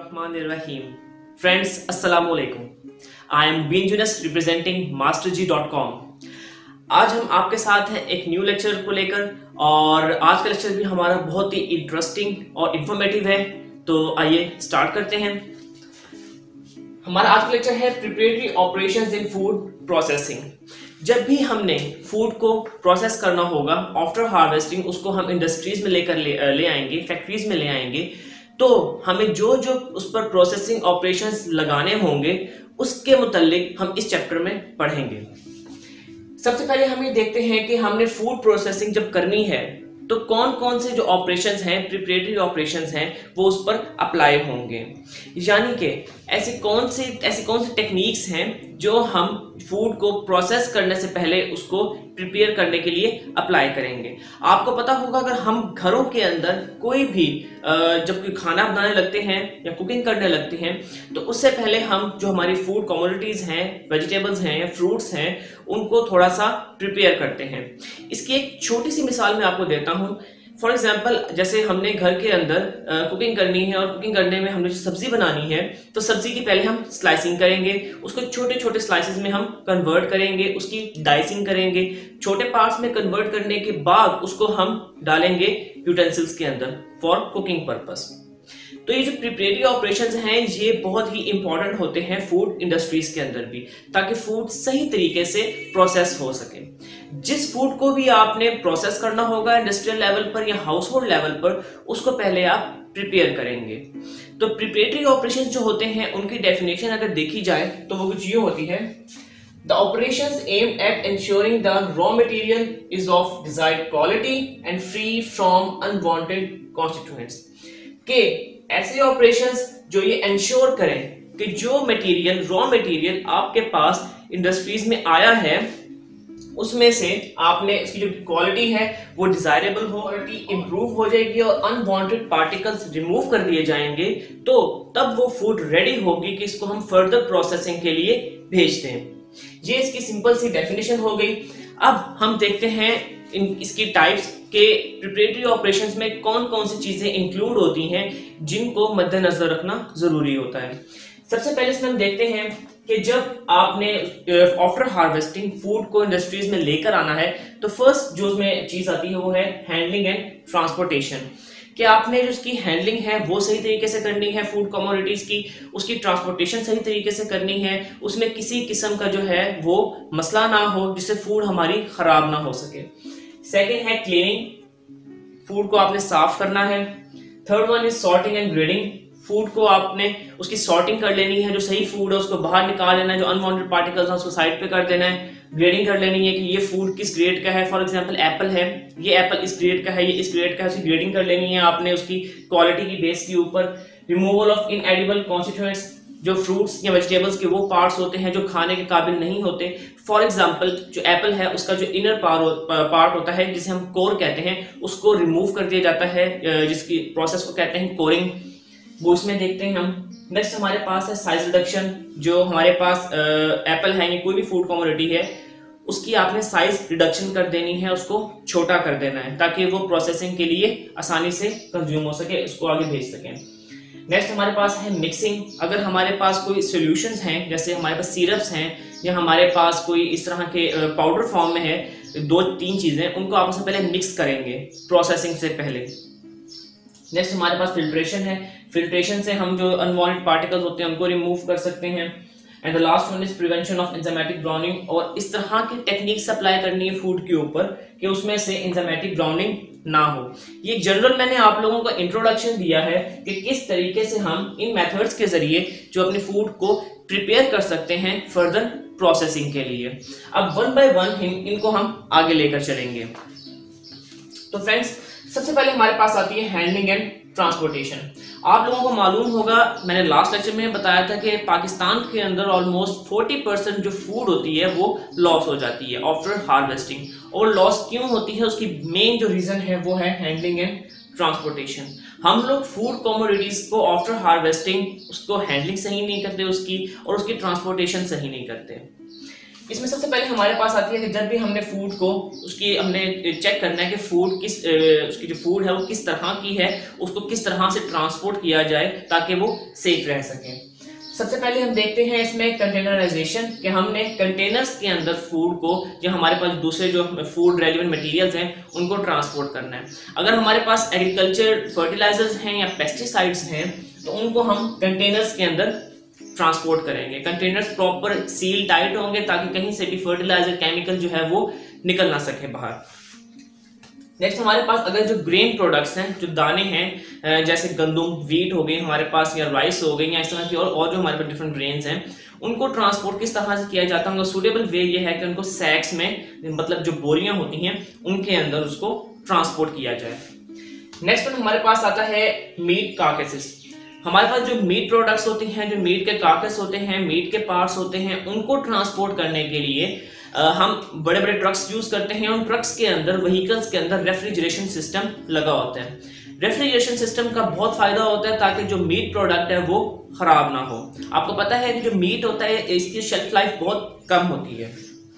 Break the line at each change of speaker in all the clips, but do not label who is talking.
Bismillahirrahmanirrahim. Friends, Assalamu alaikum. I am Bin Yunus representing masterg.com. आज हम आपके साथ हैं एक न्यू लेक्चर को लेकर और आज का लेक्चर भी हमारा बहुत ही इंटरेस्टिंग और इंफॉर्मेटिव है। तो आइए स्टार्ट करते हैं। हमारा आज का लेक्चर है preparatory operations in food processing. जब भी हमने फूड को प्रोसेस करना होगा आफ्टर हार्वेस्टिंग, उसको हम इंडस्ट्रीज में लेकर ले आएंगे, फैक्ट्रीज में ले आएंगे, तो हमें जो जो उस पर प्रोसेसिंग ऑपरेशंस लगाने होंगे उसके मुतालिक हम इस चैप्टर में पढ़ेंगे। सबसे पहले हम ये देखते हैं कि हमने फूड प्रोसेसिंग जब करनी है तो कौन कौन से जो ऑपरेशंस हैं, प्रिपरेटरी ऑपरेशंस हैं, वो उस पर अप्लाई होंगे। यानी कि ऐसी कौन सी टेक्निक्स हैं जो हम फूड को प्रोसेस करने से पहले उसको प्रिपेयर करने के लिए अप्लाई करेंगे। आपको पता होगा अगर हम घरों के अंदर कोई भी जब कोई खाना बनाने लगते हैं या कुकिंग करने लगते हैं तो उससे पहले हम जो हमारी फूड कमोडिटीज हैं, वेजिटेबल्स हैं या फ्रूट्स हैं, उनको थोड़ा सा प्रिपेयर करते हैं। इसकी एक छोटी सी मिसाल मैं आपको देता हूँ। फॉर एग्जाम्पल, जैसे हमने घर के अंदर कुकिंग करनी है और कुकिंग करने में हमने जो सब्जी बनानी है तो सब्जी की पहले हम स्लाइसिंग करेंगे, उसको छोटे छोटे स्लाइसेस में हम कन्वर्ट करेंगे, उसकी डाइसिंग करेंगे। छोटे पार्ट्स में कन्वर्ट करने के बाद उसको हम डालेंगे यूटेंसिल्स के अंदर फॉर कुकिंग पर्पस। तो ये जो प्रिपरेटरी ऑपरेशंस हैं ये बहुत ही इंपॉर्टेंट होते हैं फूड इंडस्ट्रीज के अंदर भी, ताकि फूड सही तरीके से प्रोसेस हो सके। जिस फूड को भी आपने प्रोसेस करना होगा इंडस्ट्रियल लेवल पर या हाउस होल्ड लेवल पर, उसको पहले आप प्रिपेयर करेंगे। तो प्रिपरेटरी ऑपरेशंस जो होते हैं उनकी डेफिनेशन अगर देखी जाए तो वो कुछ यूं होती है: The operations aimed at ensuring the raw material is of desired quality and free from unwanted constituents। के ऐसे ऑपरेशंस जो ये इंश्योर करें कि जो मटेरियल, रॉ मटेरियल आपके पास इंडस्ट्रीज में आया है उसमें से आपने इसकी जो क्वालिटी है वो डिजायरेबल हो, क्वालिटी इंप्रूव हो जाएगी और अनवांटेड पार्टिकल्स रिमूव कर दिए जाएंगे, तो तब वो फूड रेडी होगी कि इसको हम फर्दर प्रोसेसिंग के लिए भेज दें। ये इसकी सिंपल सी डेफिनेशन हो गई। अब हम देखते हैं इसकी टाइप्स के प्रिपरेटरी ऑपरेशंस में कौन कौन सी चीजें इंक्लूड होती हैं जिनको मद्देनजर रखना जरूरी होता है। सबसे पहले इसमें हम देखते हैं कि जब आपने आफ्टर हार्वेस्टिंग फूड को इंडस्ट्रीज में लेकर आना है तो फर्स्ट जो उसमें चीज आती है वो है हैंडलिंग एंड ट्रांसपोर्टेशन। कि आपने जो उसकी हैंडलिंग है वो सही तरीके से करनी है फूड कमोडिटीज की, उसकी ट्रांसपोर्टेशन सही तरीके से करनी है, उसमें किसी किस्म का जो है वो मसला ना हो जिससे फूड हमारी खराब ना हो सके। सेकेंड है क्लीनिंग, फूड को आपने साफ करना है। Third one is sorting and grading, food को आपने उसकी सॉर्टिंग कर लेनी है, जो सही फूड है उसको बाहर निकाल लेना है, जो अनवांटेड पार्टिकल्स हैं उसको साइड पे कर देना है। ग्रेडिंग कर लेनी है कि ये फूड किस ग्रेड का है। फॉर एग्जांपल एप्पल है, ये एप्पल इस ग्रेड का है, ये इस ग्रेड का है, उसकी ग्रेडिंग कर लेनी है आपने उसकी क्वालिटी की बेस के ऊपर। रिमूवल ऑफ इनएडिबल कॉन्स्टिट्यूएंट्स, जो फ्रूट्स या वेजिटेबल्स के वो पार्ट्स होते हैं जो खाने के काबिल नहीं होते। फॉर एग्जांपल जो एप्पल है उसका जो इनर पार्ट होता है जिसे हम कोर कहते हैं, उसको रिमूव कर दिया जाता है, जिसकी प्रोसेस को कहते हैं कोरिंग, वो इसमें देखते हैं हम। नेक्स्ट हमारे पास है साइज रिडक्शन, जो हमारे पास एप्पल है या कोई भी फूड कमोडिटी है उसकी आपने साइज रिडक्शन कर देनी है, उसको छोटा कर देना है ताकि वो प्रोसेसिंग के लिए आसानी से कंज्यूम हो सके, उसको आगे भेज सकें। नेक्स्ट हमारे पास है मिक्सिंग। अगर हमारे पास कोई सॉल्यूशंस हैं, जैसे हमारे पास सिरप्स हैं या हमारे पास कोई इस तरह के पाउडर फॉर्म में है, 2-3 चीजें, उनको आपस में पहले मिक्स करेंगे प्रोसेसिंग से पहले। नेक्स्ट हमारे पास फिल्ट्रेशन है, फिल्ट्रेशन से हम जो अनवांटेड पार्टिकल्स होते हैं उनको रिमूव कर सकते हैं। And the last one is prevention of enzymatic browning, और इस तरह की टेक्निक्स अप्लाई करनी है फूड के ऊपर कि उसमें से एंजाइमेटिक ब्राउनिंग ना हो। ये जनरल मैंने आप लोगों को इंट्रोडक्शन दिया है कि किस तरीके से हम इन मेथड्स के जरिए जो अपने फूड को प्रिपेयर कर सकते हैं फर्दर प्रोसेसिंग के लिए। अब वन बाय वन इनको हम आगे लेकर चलेंगे। तो फ्रेंड्स, सबसे पहले हमारे पास आती है हैंडलिंग एंड ट्रांसपोर्टेशन। आप लोगों को मालूम होगा, मैंने लास्ट लेक्चर में बताया था कि पाकिस्तान के अंदर ऑलमोस्ट 40% जो फूड होती है वो लॉस हो जाती है आफ्टर हार्वेस्टिंग। और लॉस क्यों होती है, उसकी मेन जो रीजन है वो है हैंडलिंग एंड ट्रांसपोर्टेशन। हम लोग फूड कमोडिटीज को आफ्टर हार्वेस्टिंग उसको हैंडलिंग सही नहीं करते उसकी, और उसकी ट्रांसपोर्टेशन सही नहीं करते। इसमें सबसे पहले हमारे पास आती है कि जब भी हमने फूड को हमने चेक करना है कि फूड उसकी जो फूड है वो किस तरह की है, उसको किस तरह से ट्रांसपोर्ट किया जाए ताकि वो सेफ रह सके। सबसे पहले हम देखते हैं इसमें कंटेनराइजेशन, कि हमने कंटेनर्स के अंदर फूड को, जो हमारे पास दूसरे जो फूड रेलिवेंट मटेरियल्स हैं उनको ट्रांसपोर्ट करना है। अगर हमारे पास एग्रीकल्चर फर्टिलाइजर्स हैं या पेस्टिसाइड्स हैं तो उनको हम कंटेनर्स के अंदर ट्रांसपोर्ट करेंगे। कंटेनर्स प्रॉपर सील टाइट होंगे ताकि कहीं से भी फर्टिलाइजर केमिकल जो है वो निकल ना सके बाहर। नेक्स्ट हमारे पास अगर जो ग्रेन प्रोडक्ट्स हैं, जो दाने हैं, जैसे गंदम, वीट हो गई हमारे पास, या राइस हो गई, या इस तरह की और जो हमारे पास डिफरेंट ग्रेन्स हैं, उनको ट्रांसपोर्ट किस तरह से किया जाता है, उनका सूटेबल वे ये है कि उनको सैक्स में, मतलब जो बोरियां होती हैं उनके अंदर उसको ट्रांसपोर्ट किया जाए। नेक्स्ट वन हमारे पास आता है मीट कार्केसेस। हमारे पास जो मीट प्रोडक्ट्स होती हैं, जो मीट के कार्केस होते हैं, मीट के पार्ट्स होते हैं, उनको ट्रांसपोर्ट करने के लिए हम बड़े बड़े ट्रक्स यूज करते हैं। उन ट्रक्स के अंदर, व्हीकल्स के अंदर रेफ्रिजरेशन सिस्टम लगा होता है। रेफ्रिजरेशन सिस्टम का बहुत फायदा होता है ताकि जो मीट प्रोडक्ट है वो खराब ना हो। आपको पता है कि जो मीट होता है इसकी शेल्फ लाइफ बहुत कम होती है,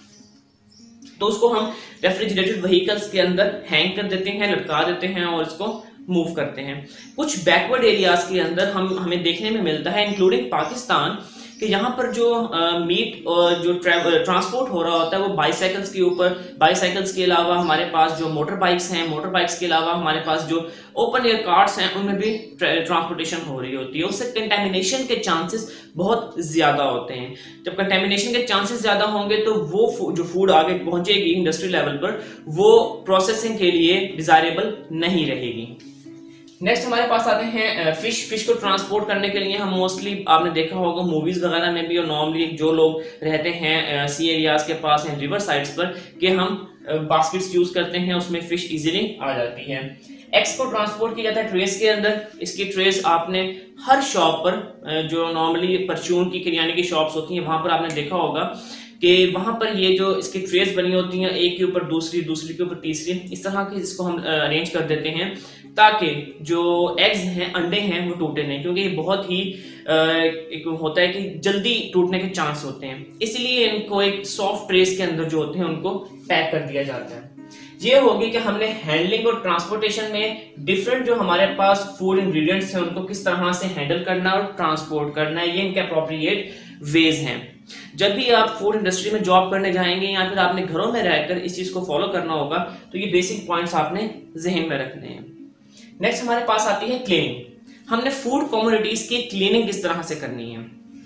तो उसको हम रेफ्रिजरेटेड व्हीकल्स के अंदर हैंग कर देते हैं, लटका देते हैं और इसको मूव करते हैं। कुछ बैकवर्ड एरियाज के अंदर हमें देखने में मिलता है, इंक्लूडिंग पाकिस्तान, कि यहाँ पर जो मीट जो ट्रांसपोर्ट हो रहा होता है वो बाईसाइकिल्स के ऊपर, बाईसाइकिल्स के अलावा हमारे पास जो मोटर बाइक्स हैं, मोटर बाइक्स के अलावा हमारे पास जो ओपन एयर कार्स हैं उनमें भी ट्रांसपोर्टेशन हो रही होती है। उससे कंटेमिनेशन के चांसेस बहुत ज्यादा होते हैं। जब कंटेमिनेशन के चांसेस ज्यादा होंगे तो वो जो फूड आगे पहुंचेगी इंडस्ट्री लेवल पर, वो प्रोसेसिंग के लिए डिजायरेबल नहीं रहेगी। नेक्स्ट हमारे पास आते हैं फिश को ट्रांसपोर्ट करने के लिए हम मोस्टली, आपने देखा होगा मूवीज वगैरह में भी, और नॉर्मली जो लोग रहते हैं सी एरियाज के पास हैं, रिवर साइड्स पर, कि हम बास्केट्स यूज करते हैं, उसमें फिश इजीली आ जाती है। एग्स को ट्रांसपोर्ट किया जाता है ट्रेस के अंदर। इसकी ट्रेस आपने हर शॉप पर, जो नॉर्मली परचून की, किरियाने की शॉप्स होती हैं, वहां पर आपने देखा होगा कि वहां पर ये जो इसकी ट्रेस बनी होती हैं, एक के ऊपर दूसरी, दूसरी के ऊपर तीसरी, इस तरह की इसको हम अरेंज कर देते हैं ताकि जो एग्स हैं, अंडे हैं, वो टूटे नहीं, क्योंकि ये बहुत ही एक होता है कि जल्दी टूटने के चांस होते हैं। इसलिए इनको एक सॉफ्ट ट्रेस के अंदर जो होते हैं उनको पैक कर दिया जाता है। ये होगी कि हमने हैंडलिंग और ट्रांसपोर्टेशन में डिफरेंट जो हमारे पास फूड इंग्रेडिएंट्स हैं उनको किस तरह से हैंडल करना और ट्रांसपोर्ट करना है, ये इनके अप्रोप्रिएट वेज हैं। जब भी आप फूड इंडस्ट्री में जॉब करने जाएंगे या फिर आपने घरों में रहकर इस चीज को फॉलो करना होगा, तो ये बेसिक पॉइंट्स आपने जहन में रखने हैं। नेक्स्ट हमारे पास आती है क्लीनिंग। हमने फूड कमोडिटीज की क्लीनिंग किस तरह से करनी है।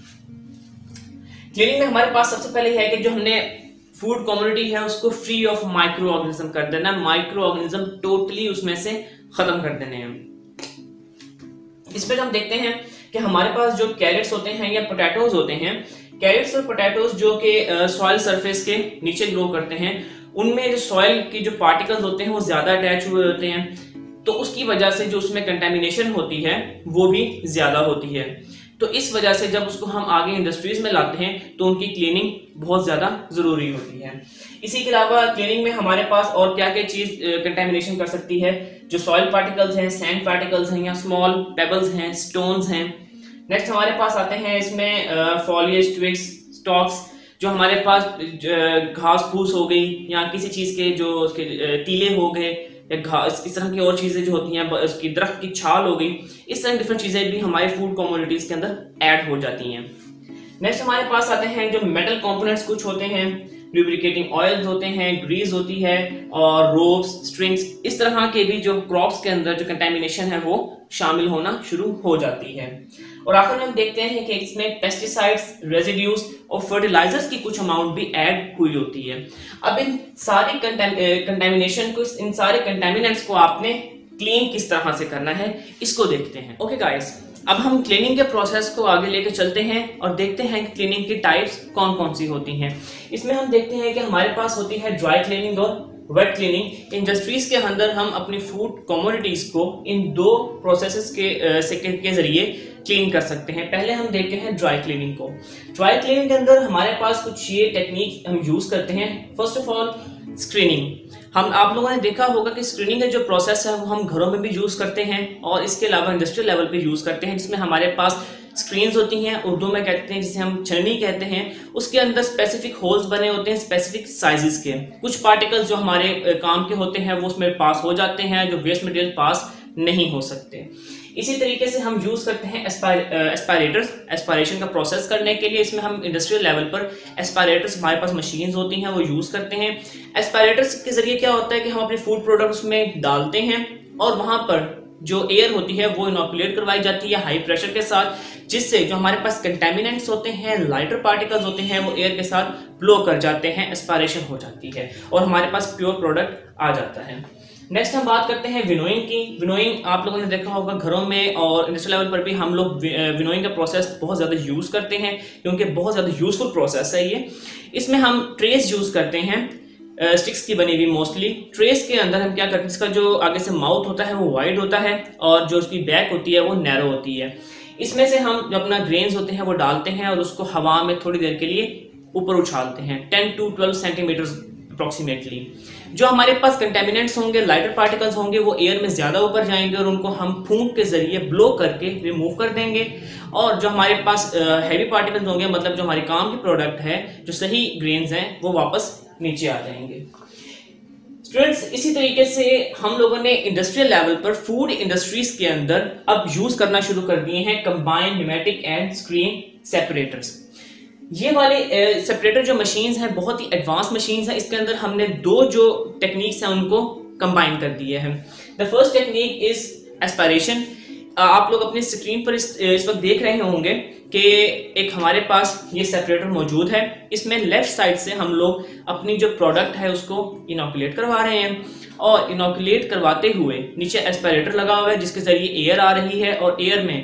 क्लीनिंग में हमारे पास सबसे पहले है कि जो हमने फूड कमोडिटी है उसको फ्री ऑफ माइक्रो ऑर्गेनिज्म कर देना, माइक्रो ऑर्गेनिज्म टोटली उसमें से खत्म कर देने हैं। इस पर हम देखते हैं कि हमारे पास जो कैरेट्स होते हैं या पोटैटोज होते हैं, कैरेट्स और पोटैटोज जो कि सॉइल सरफेस के नीचे ग्रो करते हैं, उनमें जो सॉइल की जो पार्टिकल्स होते हैं वो ज्यादा अटैच हुए होते हैं, तो उसकी वजह से जो उसमें कंटेमिनेशन होती है वो भी ज्यादा होती है। तो इस वजह से जब उसको हम आगे इंडस्ट्रीज में लाते हैं तो उनकी क्लीनिंग बहुत ज्यादा जरूरी होती है। इसी के अलावा क्लीनिंग में हमारे पास और क्या क्या चीज कंटेमिनेशन कर सकती है, जो सॉइल पार्टिकल्स हैं, सैंड पार्टिकल्स हैं, या स्मॉल पेबल्स हैं, स्टोन्स हैं। नेक्स्ट हमारे पास आते हैं इसमें फॉलिएज, ट्विग्स, स्टॉक्स, जो हमारे पास घास फूस हो गई या किसी चीज के जो उसके तीले हो गए, या घास, इस तरह की और चीजें जो होती हैं, उसकी दरख्त की छाल हो गई, इस तरह डिफरेंट चीजें भी हमारे फूड कमोडिटीज के अंदर ऐड हो जाती हैं। नेक्स्ट हमारे पास आते हैं जो मेटल कंपोनेंट्स कुछ होते हैं, लुब्रिकेटिंग ऑयल्स होते हैं, ग्रीस होती है, और रोप्स, स्ट्रिंग्स, इस तरह के भी जो क्रॉप्स के अंदर जो कंटेमिनेशन है वो शामिल होना शुरू हो जाती है। और आखिर में हम देखते हैं कि इसमें पेस्टिसाइड्स, रेजिड्यूज और फर्टिलाइजर्स की कुछ अमाउंट भी ऐड हुई होती है। अब इन सारी कंटेमिनेशन को, इन सारे कंटेमिनेंट्स को आपने क्लीन किस तरह से करना है, इसको देखते हैं। ओके गाइस, अब हम क्लीनिंग के प्रोसेस को आगे लेकर चलते हैं और देखते हैं कि क्लीनिंग की टाइप्स कौन कौन सी होती हैं। इसमें हम देखते हैं कि हमारे पास होती है ड्राई क्लीनिंग और वेट क्लीनिंग। इंडस्ट्रीज के अंदर हम अपनी फूड कमोडिटीज को इन दो प्रोसेसेस के जरिए क्लीन कर सकते हैं। पहले हम देखते हैं ड्राई क्लीनिंग को। ड्राई क्लीनिंग के अंदर हमारे पास कुछ ये टेक्निक हम यूज करते हैं। First of all screening. हम आप लोगों ने देखा होगा कि स्क्रीनिंग का जो प्रोसेस है वो हम घरों में भी यूज़ करते हैं और इसके अलावा इंडस्ट्रियल लेवल पे यूज़ करते हैं, जिसमें हमारे पास स्क्रीन्स होती हैं, उर्दू में कहते हैं जिसे हम छलनी कहते हैं। उसके अंदर स्पेसिफिक होल्स बने होते हैं स्पेसिफिक साइजेस के। कुछ पार्टिकल्स जो हमारे काम के होते हैं वो उसमें पास हो जाते हैं, जो वेस्ट मटेरियल पास नहीं हो सकते। इसी तरीके से हम यूज़ करते हैं एस्पायरेटर्स, एस्पायरेशन का प्रोसेस करने के लिए। इसमें हम इंडस्ट्रियल लेवल पर एस्पायरेटर्स, हमारे पास मशीन्स होती हैं, वो यूज़ करते हैं। एस्पायरेटर्स के जरिए क्या होता है कि हम अपने फूड प्रोडक्ट्स में डालते हैं और वहाँ पर जो एयर होती है वो इनोकुलेट करवाई जाती है हाई प्रेशर के साथ, जिससे जो हमारे पास कंटेमिनेंट्स होते हैं, लाइटर पार्टिकल्स होते हैं, वो एयर के साथ ब्लो कर जाते हैं, एस्पायरेशन हो जाती है और हमारे पास प्योर प्रोडक्ट आ जाता है। नेक्स्ट हम बात करते हैं विनोइंग की। विनोइंग आप लोगों ने देखा होगा घरों में और इंडस्ट्रियल लेवल पर भी हम लोग विनोइंग का प्रोसेस बहुत ज़्यादा यूज़ करते हैं, क्योंकि बहुत ज़्यादा यूजफुल प्रोसेस है ये। इसमें हम ट्रेस यूज़ करते हैं, स्टिक्स की बनी हुई मोस्टली। ट्रेस के अंदर हम क्या करते हैं, इसका जो आगे से माउथ होता है वो वाइड होता है और जो उसकी बैक होती है वो नैरो होती है। इसमें से हम जो अपना ग्रेन्स होते हैं वो डालते हैं और उसको हवा में थोड़ी देर के लिए ऊपर उछालते हैं, 10 to 12 सेंटीमीटर अप्रोक्सीमेटली। जो हमारे पास कंटेमिनेंट्स होंगे, लाइटर पार्टिकल्स होंगे, वो एयर में ज़्यादा ऊपर जाएंगे और उनको हम फूंक के जरिए ब्लो करके रिमूव कर देंगे। और जो हमारे पास हैवी पार्टिकल्स होंगे, मतलब जो हमारे काम की प्रोडक्ट है, जो सही ग्रेन्स हैं, वो वापस नीचे आ जाएंगे। स्टूडेंट्स, इसी तरीके से हम लोगों ने इंडस्ट्रियल लेवल पर फूड इंडस्ट्रीज के अंदर अब यूज करना शुरू कर दिए हैं combined pneumatic and screen separators. ये वाले सेपरेटर जो मशीन्स हैं बहुत ही एडवांस मशीन्स हैं। इसके अंदर हमने दो जो टेक्निक्स हैं उनको कंबाइन कर दिए हैं। The first technique is aspiration. आप लोग अपनी स्क्रीन पर इस वक्त देख रहे होंगे कि एक हमारे पास ये सेपरेटर मौजूद है। इसमें लेफ्ट साइड से हम लोग अपनी जो प्रोडक्ट है उसको इनोकुलेट करवा रहे हैं और इनोकुलेट करवाते हुए नीचे एस्पायरेटर लगा हुआ है जिसके जरिए एयर आ रही है और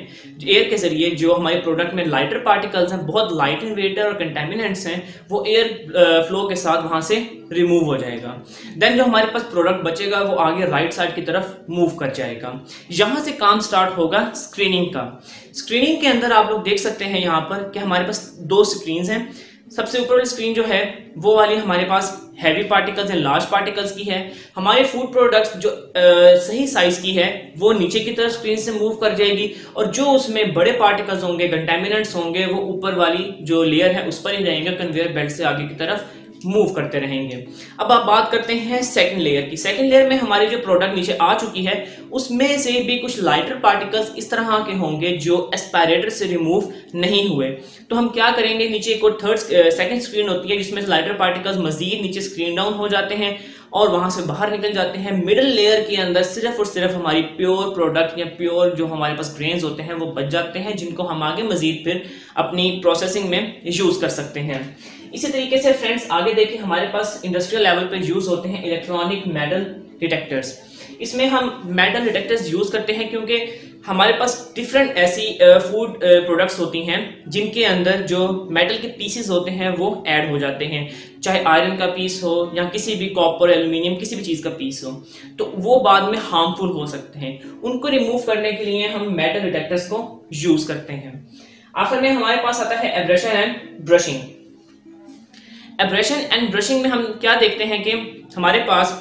एयर के जरिए जो हमारे प्रोडक्ट में लाइटर पार्टिकल्स हैं, बहुत लाइट इन वेट और कंटेमिनेंट्स हैं, वो एयर फ्लो के साथ वहां से रिमूव हो जाएगा। देन जो हमारे पास प्रोडक्ट बचेगा वो आगे राइट साइड की तरफ मूव कर जाएगा। यहां से काम स्टार्ट होगा स्क्रीनिंग का। स्क्रीनिंग के अंदर आप लोग देख सकते हैं यहाँ पर कि हमारे पास दो स्क्रीन हैं। सबसे ऊपर वाली स्क्रीन जो है वो वाली हमारे पास हैवी पार्टिकल्स या लार्ज पार्टिकल्स की है। हमारे फूड प्रोडक्ट्स जो सही साइज की है वो नीचे की तरफ स्क्रीन से मूव कर जाएगी और जो उसमें बड़े पार्टिकल्स होंगे, कंटेमिनेंट्स होंगे, वो ऊपर वाली जो लेयर है उस पर ही रहेंगे, कन्वेयर बेल्ट से आगे की तरफ मूव करते रहेंगे। अब आप बात करते हैं सेकंड लेयर की। सेकंड लेयर में हमारी जो प्रोडक्ट नीचे आ चुकी है उसमें से भी कुछ लाइटर पार्टिकल्स इस तरह के होंगे जो एस्पायरेटर से रिमूव नहीं हुए। तो हम क्या करेंगे, नीचे एक और सेकंड स्क्रीन होती है जिसमें लाइटर पार्टिकल्स मजीद नीचे स्क्रीन डाउन हो जाते हैं और वहां से बाहर निकल जाते हैं। मिडिल लेयर के अंदर सिर्फ और सिर्फ हमारी प्योर प्रोडक्ट या प्योर जो हमारे पास ग्रेन्स होते हैं वो बच जाते हैं, जिनको हम आगे मजीद फिर अपनी प्रोसेसिंग में यूज कर सकते हैं। इसी तरीके से फ्रेंड्स आगे देखिए हमारे पास इंडस्ट्रियल लेवल पे यूज होते हैं इलेक्ट्रॉनिक मेटल डिटेक्टर्स। इसमें हम मेटल डिटेक्टर्स यूज करते हैं क्योंकि हमारे पास डिफरेंट ऐसी फूड प्रोडक्ट्स होती हैं जिनके अंदर जो मेटल के पीसेस होते हैं वो ऐड हो जाते हैं, चाहे आयरन का पीस हो या किसी भी कॉपर, एल्यूमिनियम, किसी भी चीज़ का पीस हो, तो वो बाद में हार्मफुल हो सकते हैं। उनको रिमूव करने के लिए हम मेटल डिटेक्टर्स को यूज करते हैं। आखिर में हमारे पास आता है abrasion and brushing. Abrasion and brushing में हम क्या देखते हैं कि हमारे पास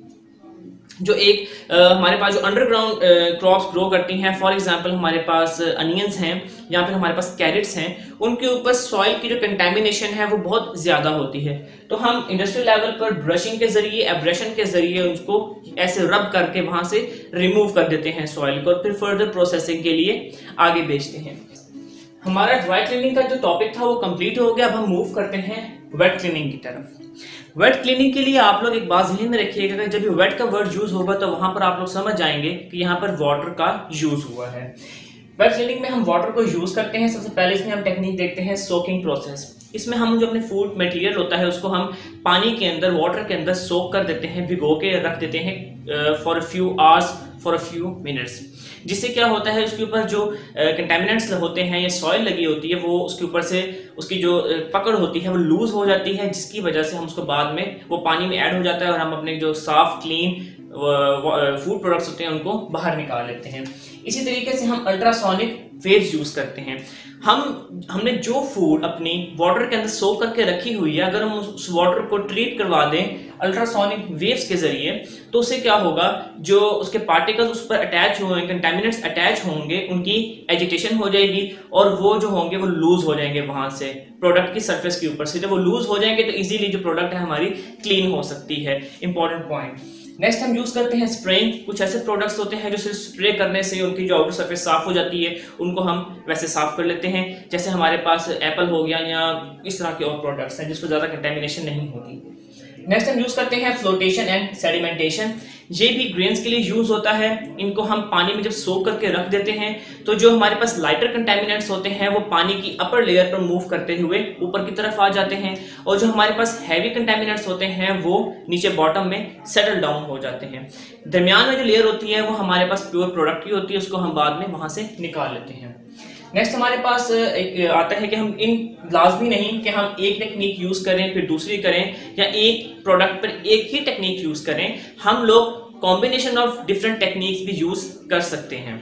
जो अंडरग्राउंड क्रॉप्स ग्रो करती हैं, फॉर एग्जांपल हमारे पास अनियंस हैं या फिर हमारे पास कैरेट्स हैं, उनके ऊपर सॉइल की जो कंटेमिनेशन है वो बहुत ज़्यादा होती है। तो हम इंडस्ट्रियल लेवल पर ब्रशिंग के जरिए, एब्रेशन के जरिए उसको ऐसे रब करके वहाँ से रिमूव कर देते हैं सॉइल को और फिर फर्दर प्रोसेसिंग के लिए आगे भेजते हैं। हमारा ड्राई क्लीनिंग का जो टॉपिक था वो कंप्लीट हो गया। अब हम मूव करते हैं वेट क्लीनिंग की तरफ। वेट क्लीनिंग के लिए आप लोग एक बात ध्यान में रखिएगा कि जब भी वेट का वर्ड यूज होगा तो वहां पर आप लोग समझ जाएंगे कि यहाँ पर वाटर का यूज हुआ है। वेट क्लीनिंग में हम वाटर को यूज करते हैं। सबसे पहले इसमें हम टेक्निक देखते हैं सोकिंग प्रोसेस। इसमें हम जो अपने फूड मटेरियल होता है उसको हम पानी के अंदर, वाटर के अंदर सोक कर देते हैं, भिगो के रख देते हैं for a few hours, for a few minutes. जिससे क्या होता है उसके ऊपर जो कंटेमिनेंट्स होते हैं या सॉइल लगी होती है वो उसके ऊपर से उसकी जो पकड़ होती है वो लूज हो जाती है, जिसकी वजह से हम उसको बाद में वो पानी में ऐड हो जाता है और हम अपने जो साफ क्लीन फूड प्रोडक्ट्स होते हैं उनको बाहर निकाल लेते हैं। इसी तरीके से हम अल्ट्रासोनिक वेव्स यूज करते हैं। हमने जो फूड अपनी वाटर के अंदर सोक करके रखी हुई है, अगर हम उस वाटर को ट्रीट करवा दें अल्ट्रासोनिक वेव्स के जरिए, तो उससे क्या होगा, जो उसके पार्टिकल्स उस पर अटैच हुए हैं, कंटेमिनेंट्स अटैच होंगे, उनकी एजिटेशन हो जाएगी और वो जो होंगे वो लूज हो जाएंगे वहां से प्रोडक्ट की सरफेस के ऊपर से। जब वो लूज हो जाएंगे तो इजीली जो प्रोडक्ट है हमारी क्लीन हो सकती है। Important point. नेक्स्ट हम यूज करते हैं स्प्रेइंग। कुछ ऐसे प्रोडक्ट्स होते हैं जो सिर्फ स्प्रे करने से उनकी जो आउटर सरफेस साफ हो जाती है, उनको हम वैसे साफ कर लेते हैं। जैसे हमारे पास एप्पल हो गया या इस तरह के और प्रोडक्ट्स हैं जिस पर ज्यादा कंटेमिनेशन नहीं होती। नेक्स्ट हम यूज करते हैं फ्लोटेशन एंड सेडिमेंटेशन। ये भी ग्रेन्स के लिए यूज होता है। इनको हम पानी में जब सोक करके रख देते हैं तो जो हमारे पास लाइटर कंटेमिनेंट्स होते हैं वो पानी की अपर लेयर पर मूव करते हुए ऊपर की तरफ आ जाते हैं, और जो हमारे पास हैवी कंटेमिनेंट्स होते हैं वो नीचे बॉटम में सेटल डाउन हो जाते हैं। दरमियान में जो लेयर होती है वो हमारे पास प्योर प्रोडक्ट की होती है, उसको हम बाद में वहां से निकाल लेते हैं। नेक्स्ट हमारे पास एक आता है कि हम इन लाजमी नहीं कि हम एक टेक्निक यूज करें फिर दूसरी करें, या एक प्रोडक्ट पर एक ही टेक्निक यूज करें। हम लोग कॉम्बिनेशन ऑफ डिफरेंट टेक्निक्स भी यूज कर सकते हैं।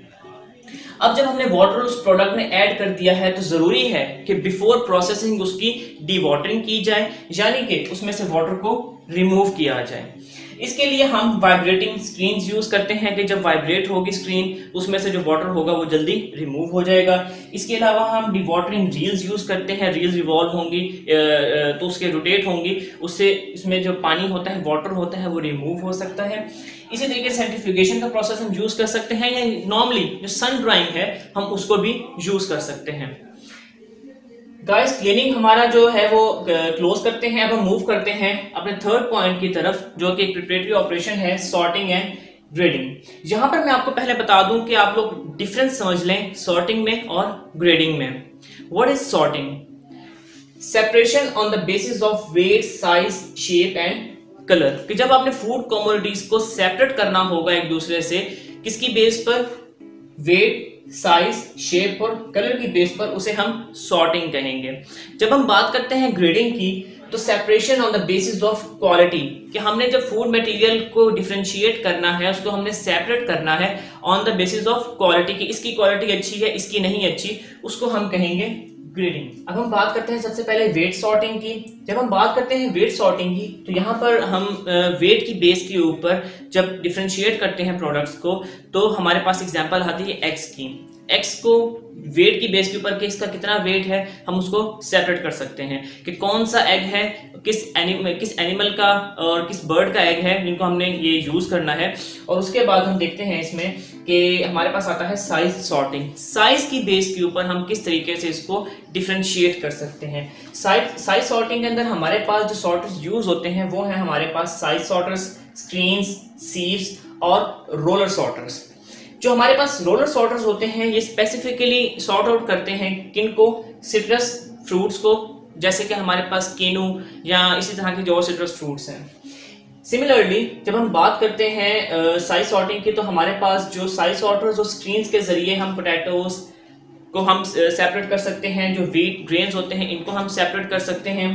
अब जब हमने वाटर उस प्रोडक्ट में ऐड कर दिया है तो जरूरी है कि बिफोर प्रोसेसिंग उसकी डीवाटरिंग की जाए, यानी कि उसमें से वाटर को रिमूव किया जाए। इसके लिए हम वाइब्रेटिंग स्क्रीन यूज करते हैं कि जब वाइब्रेट होगी स्क्रीन उसमें से जो वाटर होगा वो जल्दी रिमूव हो जाएगा। इसके अलावा हम डिवाटरिंग रील्स यूज करते हैं। रील्स रिवॉल्व होंगी तो उसके रोटेट होंगी, उससे इसमें जो पानी होता है, वाटर होता है, वो रिमूव हो सकता है। इसी तरीके से सेंट्रीफ्यूगेशन का प्रोसेस हम यूज कर सकते हैं, या नॉर्मली जो सन ड्राइंग है हम उसको भी यूज कर सकते हैं। गाइस, क्लीनिंग हमारा जो है वो क्लोज करते हैं। अब हम मूव करते हैं अपने थर्ड पॉइंट की तरफ, जो कि एक प्रिपरेटरी ऑपरेशन है, सॉर्टिंग एंड ग्रेडिंग। यहां पर मैं आपको पहले बता दूं कि आप लोग डिफरेंस समझ लें सॉर्टिंग में और ग्रेडिंग में। What is sorting? Separation on the basis of weight, size, shape and colour. कि जब आपने फूड कमोडिटीज को सेपरेट करना होगा एक दूसरे से, किसकी बेस पर? वेट, साइज, शेप और कलर की बेस पर, उसे हम सॉर्टिंग कहेंगे। जब हम बात करते हैं ग्रेडिंग की तो separation on the basis of quality, कि हमने जब फूड मटेरियल को डिफरेंशिएट करना है, उसको हमने सेपरेट करना है on the basis of quality, कि इसकी क्वालिटी अच्छी है, इसकी नहीं अच्छी, उसको हम कहेंगे ग्रेडिंग। अब हम बात करते हैं सबसे पहले वेट सॉर्टिंग की। जब हम बात करते हैं वेट सॉर्टिंग की तो यहाँ पर हम वेट की बेस के ऊपर जब डिफरेंशिएट करते हैं प्रोडक्ट्स को, तो हमारे पास एग्जांपल आती है एग्स की। एग्स को वेट की बेस के ऊपर कि इसका कितना वेट है, हम उसको सेपरेट कर सकते हैं कि कौन सा एग है, किस एनिमल का और किस बर्ड का एग है जिनको हमने ये यूज करना है। और उसके बाद हम देखते हैं इसमें कि हमारे पास आता है साइज सॉर्टिंग। साइज की बेस के ऊपर हम किस तरीके से इसको डिफरेंशिएट कर सकते हैं। साइज सॉर्टिंग के अंदर हमारे पास जो सॉर्टर्स यूज होते हैं वो है हमारे पास साइज सॉर्टर्स, स्क्रीन्स, सीव्स और रोलर सॉर्टर्स। जो हमारे पास रोलर सॉर्टर्स होते हैं ये स्पेसिफिकली सॉर्ट आउट करते हैं किनको? सिट्रस फ्रूट्स को, जैसे कि हमारे पास केनू या इसी तरह के जो और सिट्रस फ्रूट्स हैं। सिमिलरली जब हम बात करते हैं साइज सॉर्टिंग की, तो हमारे पास जो साइज सॉर्टर्स और स्क्रीन्स के जरिए हम पोटैटोज को हम सेपरेट कर सकते हैं, जो व्हीट ग्रेन्स होते हैं इनको हम सेपरेट कर सकते हैं।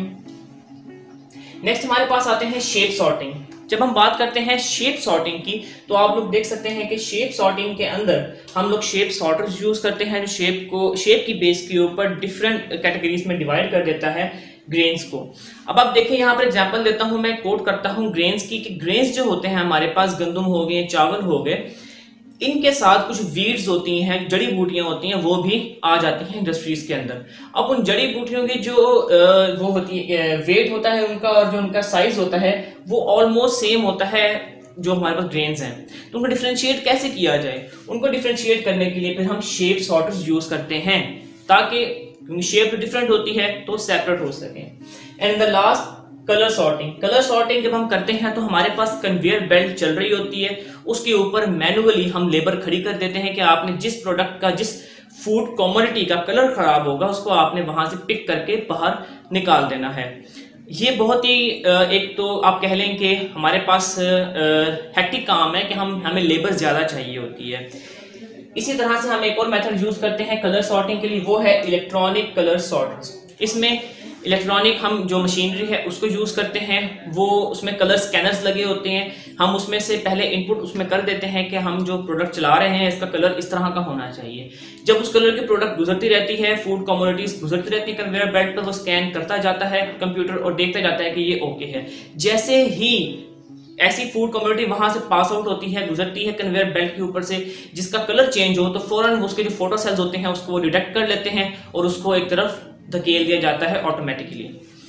नेक्स्ट हमारे पास आते हैं शेप सॉर्टिंग। जब हम बात करते हैं शेप सॉर्टिंग की तो आप लोग देख सकते हैं कि शेप सॉर्टिंग के अंदर हम लोग शेप सॉर्टर्स यूज करते हैं, जो शेप की बेस के ऊपर डिफरेंट कैटेगरीज में डिवाइड कर देता है ग्रेन्स को। अब आप देखिए यहाँ पर एग्जांपल देता हूं, मैं कोट करता हूं ग्रेन्स की, कि ग्रेन्स जो होते हैं हमारे पास गंदम हो गए, चावल हो गए, इनके साथ कुछ वीड्स होती हैं, जड़ी बूटियां होती हैं, वो भी आ जाती हैं इंडस्ट्रीज के अंदर। अब उन जड़ी बूटियों की जो वो होती है, वेट होता है उनका और जो उनका साइज होता है वो ऑलमोस्ट सेम होता है जो हमारे पास ग्रेन्स हैं। तो उनको डिफरेंशिएट कैसे किया जाए? उनको डिफरेंशिएट करने के लिए फिर हम शेप सॉर्टर्स यूज करते हैं, ताकि शेप डिफरेंट होती है तो सेपरेट हो सके। And the last colour sorting. Colour sorting जब हम करते हैं तो हमारे पास कन्वेयर बेल्ट चल रही होती है, उसके ऊपर मैनुअली हम लेबर खड़ी कर देते हैं कि आपने जिस प्रोडक्ट का, जिस फूड कमोडिटी का कलर खराब होगा उसको आपने वहां से पिक करके बाहर निकाल देना है। ये बहुत ही एक तो आप कह लें कि हमारे पास हेक्टिक काम है कि हमें लेबर ज्यादा चाहिए होती है। इसी तरह से हम एक और मेथड यूज करते हैं कलर सॉर्टिंग के लिए, वो है इलेक्ट्रॉनिक कलर सॉर्टर्स। इसमें इलेक्ट्रॉनिक हम जो मशीनरी है उसको यूज करते हैं, वो उसमें कलर स्कैनर्स लगे होते हैं। हम उसमें से पहले इनपुट उसमें कर देते हैं कि हम जो प्रोडक्ट चला रहे हैं इसका कलर इस तरह का होना चाहिए। जब उस कलर की प्रोडक्ट गुजरती रहती है, फूड कमोडिटीज गुजरती रहती है कन्वेयर बेल्ट पर, वो स्कैन करता जाता है कंप्यूटर और देखता जाता है कि ये ओके है। जैसे ही ऐसी फूड कमोडिटी वहां से पास आउट होती है, गुजरती है कन्वेयर बेल्ट के ऊपर से, जिसका कलर चेंज हो, तो फौरन उसके जो फोटो सेल्स होते हैं उसको वो डिटेक्ट कर लेते हैं और उसको एक तरफ धकेल दिया जाता है ऑटोमेटिकली।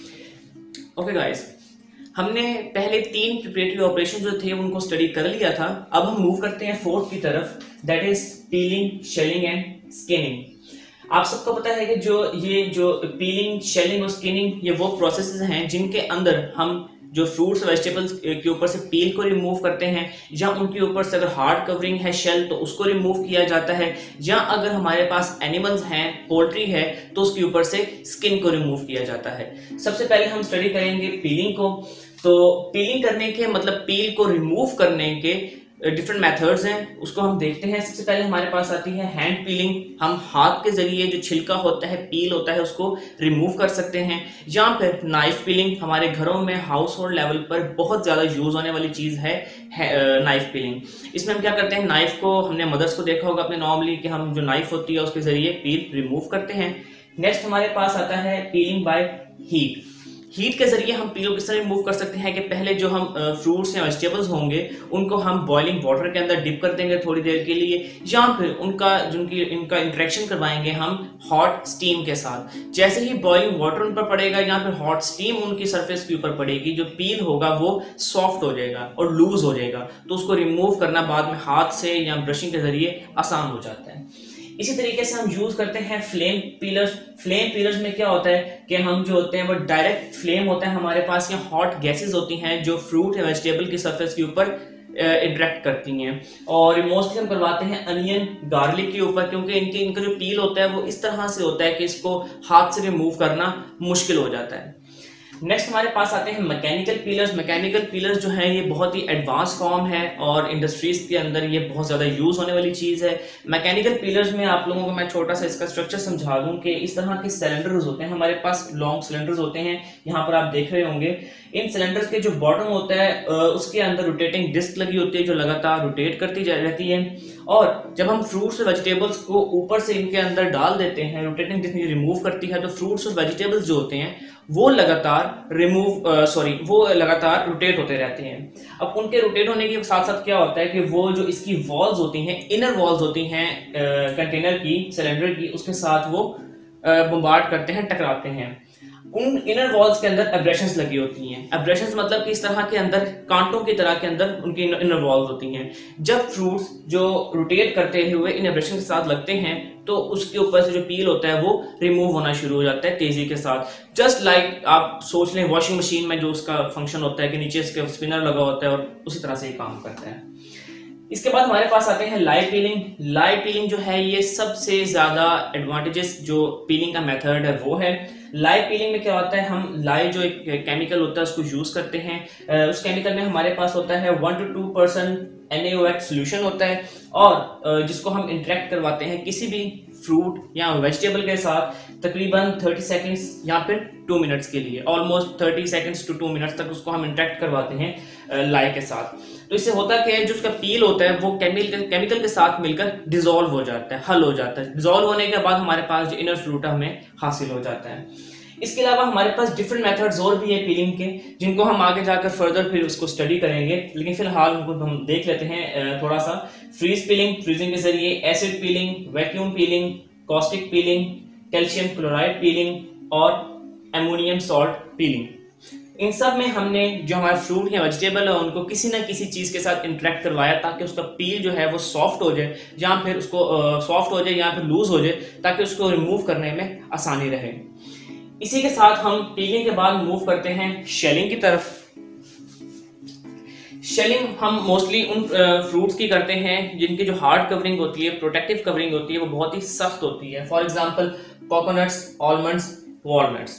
ओके गाइस, हमने पहले 3 प्रिपरेटरी ऑपरेशन जो थे उनको स्टडी कर लिया था। अब हम मूव करते हैं 4th की तरफ, that is peeling, shelling and skinning. आप सबको पता है कि जो पीलिंग, शेलिंग और स्किनिंग ये वो प्रोसेसेस हैं जिनके अंदर हम जो फ्रूट्स वेजिटेबल्स के ऊपर से पील को रिमूव करते हैं, या उनके ऊपर से अगर हार्ड कवरिंग है शेल तो उसको रिमूव किया जाता है, या अगर हमारे पास एनिमल्स हैं, पोल्ट्री है, तो उसके ऊपर से स्किन को रिमूव किया जाता है। सबसे पहले हम स्टडी करेंगे पीलिंग को। तो पीलिंग करने के मतलब पील को रिमूव करने के डिफरेंट मेथड्स हैं, उसको हम देखते हैं। सबसे पहले हमारे पास आती है हैंड पीलिंग। हम हाथ के जरिए जो छिलका होता है, पील होता है, उसको रिमूव कर सकते हैं। या फिर नाइफ पीलिंग, हमारे घरों में हाउस होल्ड लेवल पर बहुत ज्यादा यूज होने वाली चीज है नाइफ पीलिंग। इसमें हम क्या करते हैं, नाइफ को, हमने मदर्स को देखा होगा अपने नॉर्मली कि हम जो नाइफ होती है उसके जरिए पील रिमूव करते हैं। नेक्स्ट हमारे पास आता है पीलिंग बाय हीट। हीट के जरिए हम पील को किस तरह रिमूव कर सकते हैं कि पहले जो हम फ्रूट्स या वेजिटेबल्स होंगे उनको हम बॉइलिंग वाटर के अंदर डिप कर देंगे थोड़ी देर के लिए, या फिर इनका इंटरेक्शन करवाएंगे हम हॉट स्टीम के साथ। जैसे ही बॉइलिंग वाटर उन पर पड़ेगा या फिर हॉट स्टीम उनकी सरफेस के ऊपर पड़ेगी, जो पील होगा वो सॉफ्ट हो जाएगा और लूज हो जाएगा, तो उसको रिमूव करना बाद में हाथ से या ब्रशिंग के जरिए आसान हो जाता है। इसी तरीके से हम यूज करते हैं फ्लेम पीलर्स। फ्लेम पीलर्स में क्या होता है कि हम जो होते हैं वो डायरेक्ट फ्लेम होता है हमारे पास, या हॉट गैसेस होती हैं जो फ्रूट या वेजिटेबल की सरफेस के ऊपर इंटरेक्ट करती हैं, और मोस्टली हम करवाते हैं अनियन, गार्लिक के ऊपर, क्योंकि इनका जो पील होता है वो इस तरह से होता है कि इसको हाथ से रिमूव करना मुश्किल हो जाता है। नेक्स्ट हमारे पास आते हैं मैकेनिकल पीलर्स। मैकेनिकल पीलर्स जो है ये बहुत ही एडवांस फॉर्म है और इंडस्ट्रीज के अंदर ये बहुत ज़्यादा यूज़ होने वाली चीज़ है। मैकेनिकल पीलर्स में आप लोगों को मैं छोटा सा इसका स्ट्रक्चर समझा दूं कि इस तरह के सिलेंडर्स होते हैं हमारे पास, लॉन्ग सिलेंडर्स होते हैं, यहाँ पर आप देख रहे होंगे। इन सिलेंडर्स के जो बॉटम होता है उसके अंदर रोटेटिंग डिस्क लगी होती है जो लगातार रोटेट करती रहती है, और जब हम फ्रूट्स और वेजिटेबल्स को ऊपर से इनके अंदर डाल देते हैं, रोटेटिंग डिस्क रिमूव करती है, तो फ्रूट्स और वेजिटेबल्स जो होते हैं वो लगातार रोटेट होते रहते हैं। अब उनके रोटेट होने के साथ साथ क्या होता है कि वो जो इसकी वॉल्स होती हैं, इनर वॉल्स होती हैं कंटेनर की, सिलेंडर की, उसके साथ वो बम्बार्ड करते हैं, टकराते हैं। उन इनर वॉल्स के अंदर एब्रेशंस लगी होती हैं। एब्रेशंस मतलब कि इस तरह के अंदर कांटों की तरह के अंदर उनकी इनर वॉल्स होती हैं। जब फ्रूट्स जो रोटेट करते हुए इन एब्रेशन के साथ लगते हैं तो उसके ऊपर से जो पील होता है वो रिमूव होना शुरू हो जाता है तेजी के साथ। जस्ट लाइक आप सोच लें वॉशिंग मशीन में जो उसका फंक्शन होता है कि नीचे इसके स्पिनर लगा होता है और उसी तरह से ये काम करता है। इसके बाद हमारे पास आते हैं लाइव पीलिंग। लाइव पीलिंग जो है ये सबसे ज्यादा एडवांटेजेस जो पीलिंग का मेथड है वो है। लाइव पीलिंग में क्या होता है, हम लाइव जो एक केमिकल होता है उसको यूज करते हैं। उस केमिकल में हमारे पास होता है 1 to 2% NaOH सोल्यूशन होता है, और जिसको हम इंटरेक्ट करवाते हैं किसी भी फ्रूट या वेजिटेबल के साथ तकरीबन 30 सेकेंड्स या फिर 2 मिनट्स के लिए, ऑलमोस्ट 30 सेकेंड्स टू 2 मिनट्स तक उसको हम इंटरेक्ट करवाते हैं लाइव के साथ। तो इससे होता क्या है, जो उसका पील होता है वो केमिकल के साथ मिलकर डिसॉल्व हो जाता है, हल हो जाता है। डिसॉल्व होने के बाद हमारे पास जो इनर फ्रूट है हमें हासिल हो जाता है। इसके अलावा हमारे पास डिफरेंट मेथड्स और भी है पीलिंग के, जिनको हम आगे जाकर फर्दर फिर उसको स्टडी करेंगे, लेकिन फिलहाल उनको हम देख लेते हैं थोड़ा सा। फ्रीज पीलिंग, फ्रीजिंग के जरिए, acid peeling, vacuum peeling, caustic peeling, calcium chloride peeling और एमोनियम सॉल्ट पीलिंग। इन सब में हमने जो हमारा फ्रूट या वेजिटेबल है उनको किसी ना किसी चीज के साथ इंटरेक्ट करवाया ताकि उसका पील जो है वो सॉफ्ट हो जाए, या फिर उसको सॉफ्ट हो जाए या फिर लूज हो जाए, ताकि उसको रिमूव करने में आसानी रहे। इसी के साथ हम पीलिंग के बाद मूव करते हैं शेलिंग की तरफ। शेलिंग हम मोस्टली उन फ्रूट्स की करते हैं जिनकी जो हार्ड कवरिंग होती है, प्रोटेक्टिव कवरिंग होती है, वो बहुत ही सख्त होती है। For example coconuts, almonds, walnuts.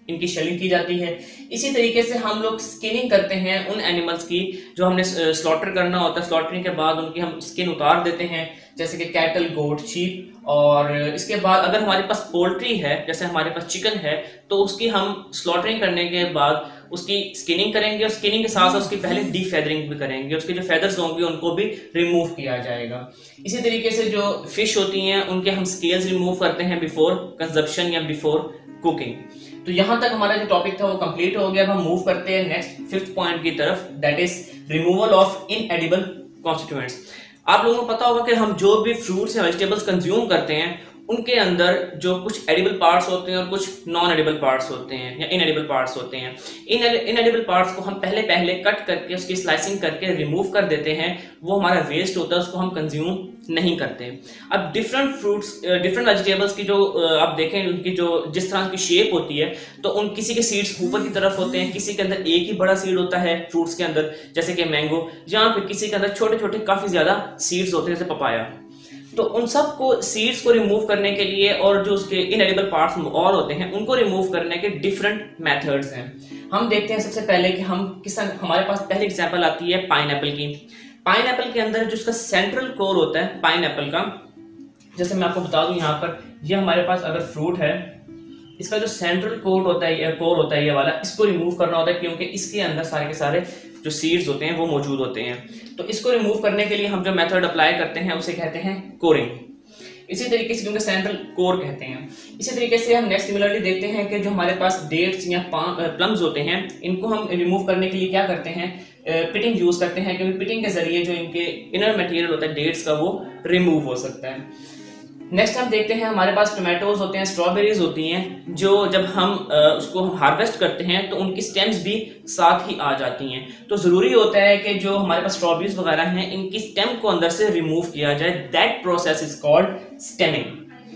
इनकी शेलिंग की जाती है। इसी तरीके से हम लोग स्किनिंग करते हैं उन एनिमल्स की जो हमने स्लॉटर करना होता है। स्लॉटरिंग के बाद उनकी हम स्किन उतार देते हैं, जैसे कि कैटल, गोट, शीप। और इसके बाद अगर हमारे पास पोल्ट्री है, जैसे हमारे पास चिकन है, तो उसकी हम स्लॉटरिंग करने के बाद उसकी स्किनिंग करेंगे और स्किनिंग के साथ साथ उसकी पहले डीफेदरिंग भी करेंगे, उसके जो फेदर्स होंगे उनको भी रिमूव किया जाएगा। इसी तरीके से जो फिश होती हैं उनके हम स्केल्स रिमूव करते हैं बिफोर कंजप्शन या बिफोर कुकिंग। तो यहां तक हमारा जो टॉपिक था वो कंप्लीट हो गया। अब हम मूव करते हैं नेक्स्ट 5th पॉइंट की तरफ, that is removal of inedible constituents. आप लोगों को पता होगा कि हम जो भी फ्रूट्स या वेजिटेबल्स कंज्यूम करते हैं उनके अंदर जो कुछ एडिबल पार्ट्स होते हैं और कुछ नॉन एडिबल पार्ट्स होते हैं या इनएडिबल पार्ट्स होते हैं। इनएडिबल पार्ट्स को हम पहले कट करके उसकी स्लाइसिंग करके रिमूव कर देते हैं, वो हमारा वेस्ट होता है, उसको हम कंज्यूम नहीं करते। अब डिफरेंट फ्रूट्स, डिफरेंट वेजिटेबल्स की जो आप देखें उनकी जो जिस तरह की शेप होती है, तो उन किसी के सीड्स ऊपर की तरफ होते हैं, किसी के अंदर एक ही बड़ा सीड होता है फ्रूट्स के अंदर जैसे कि मैंगो, या फिर किसी के अंदर छोटे छोटे काफी ज्यादा सीड्स होते हैं जैसे पपाया। तो उन सब को सीड्स को रिमूव करने के लिए और जो उसके इनएडिबल पार्ट्स और होते हैं उनको रिमूव करने के डिफरेंट मेथड्स हैं। हम देखते हैं सबसे पहले कि हमारे पास पहली एग्जांपल आती है पाइनएप्पल की। पाइनएप्पल के अंदर जो उसका सेंट्रल कोर होता है पाइनएप्पल का, जैसे मैं आपको बता दूं यहाँ पर, ये हमारे पास अगर फ्रूट है, इसका जो सेंट्रल कोर होता है ये वाला, इसको रिमूव करना होता है क्योंकि इसके अंदर सारे के सारे जो सीड्स होते हैं वो मौजूद होते हैं। तो इसको रिमूव करने के लिए हम जो मेथड अप्लाई करते हैं उसे कहते हैं कोरिंग। इसी तरीके से क्योंकि सेंट्रल कोर कहते हैं। इसी तरीके से हम नेक्स्ट सिमिलरली देखते हैं कि जो हमारे पास डेट्स या प्लम्स होते हैं, इनको हम रिमूव करने के लिए क्या करते हैं, पिटिंग यूज करते हैं, क्योंकि पिटिंग के जरिए जो इनके इनर मटेरियल होता है डेट्स का वो रिमूव हो सकता है। नेक्स्ट हम देखते हैं हमारे पास टोमेटोज होते हैं, स्ट्रॉबेरीज होती हैं, जो जब हम उसको हार्वेस्ट करते हैं तो उनकी स्टेम्स भी साथ ही आ जाती हैं। तो जरूरी होता है कि जो हमारे पास स्ट्रॉबेरीज वगैरह हैं इनकी स्टेम को अंदर से रिमूव किया जाए। That process is called stemming.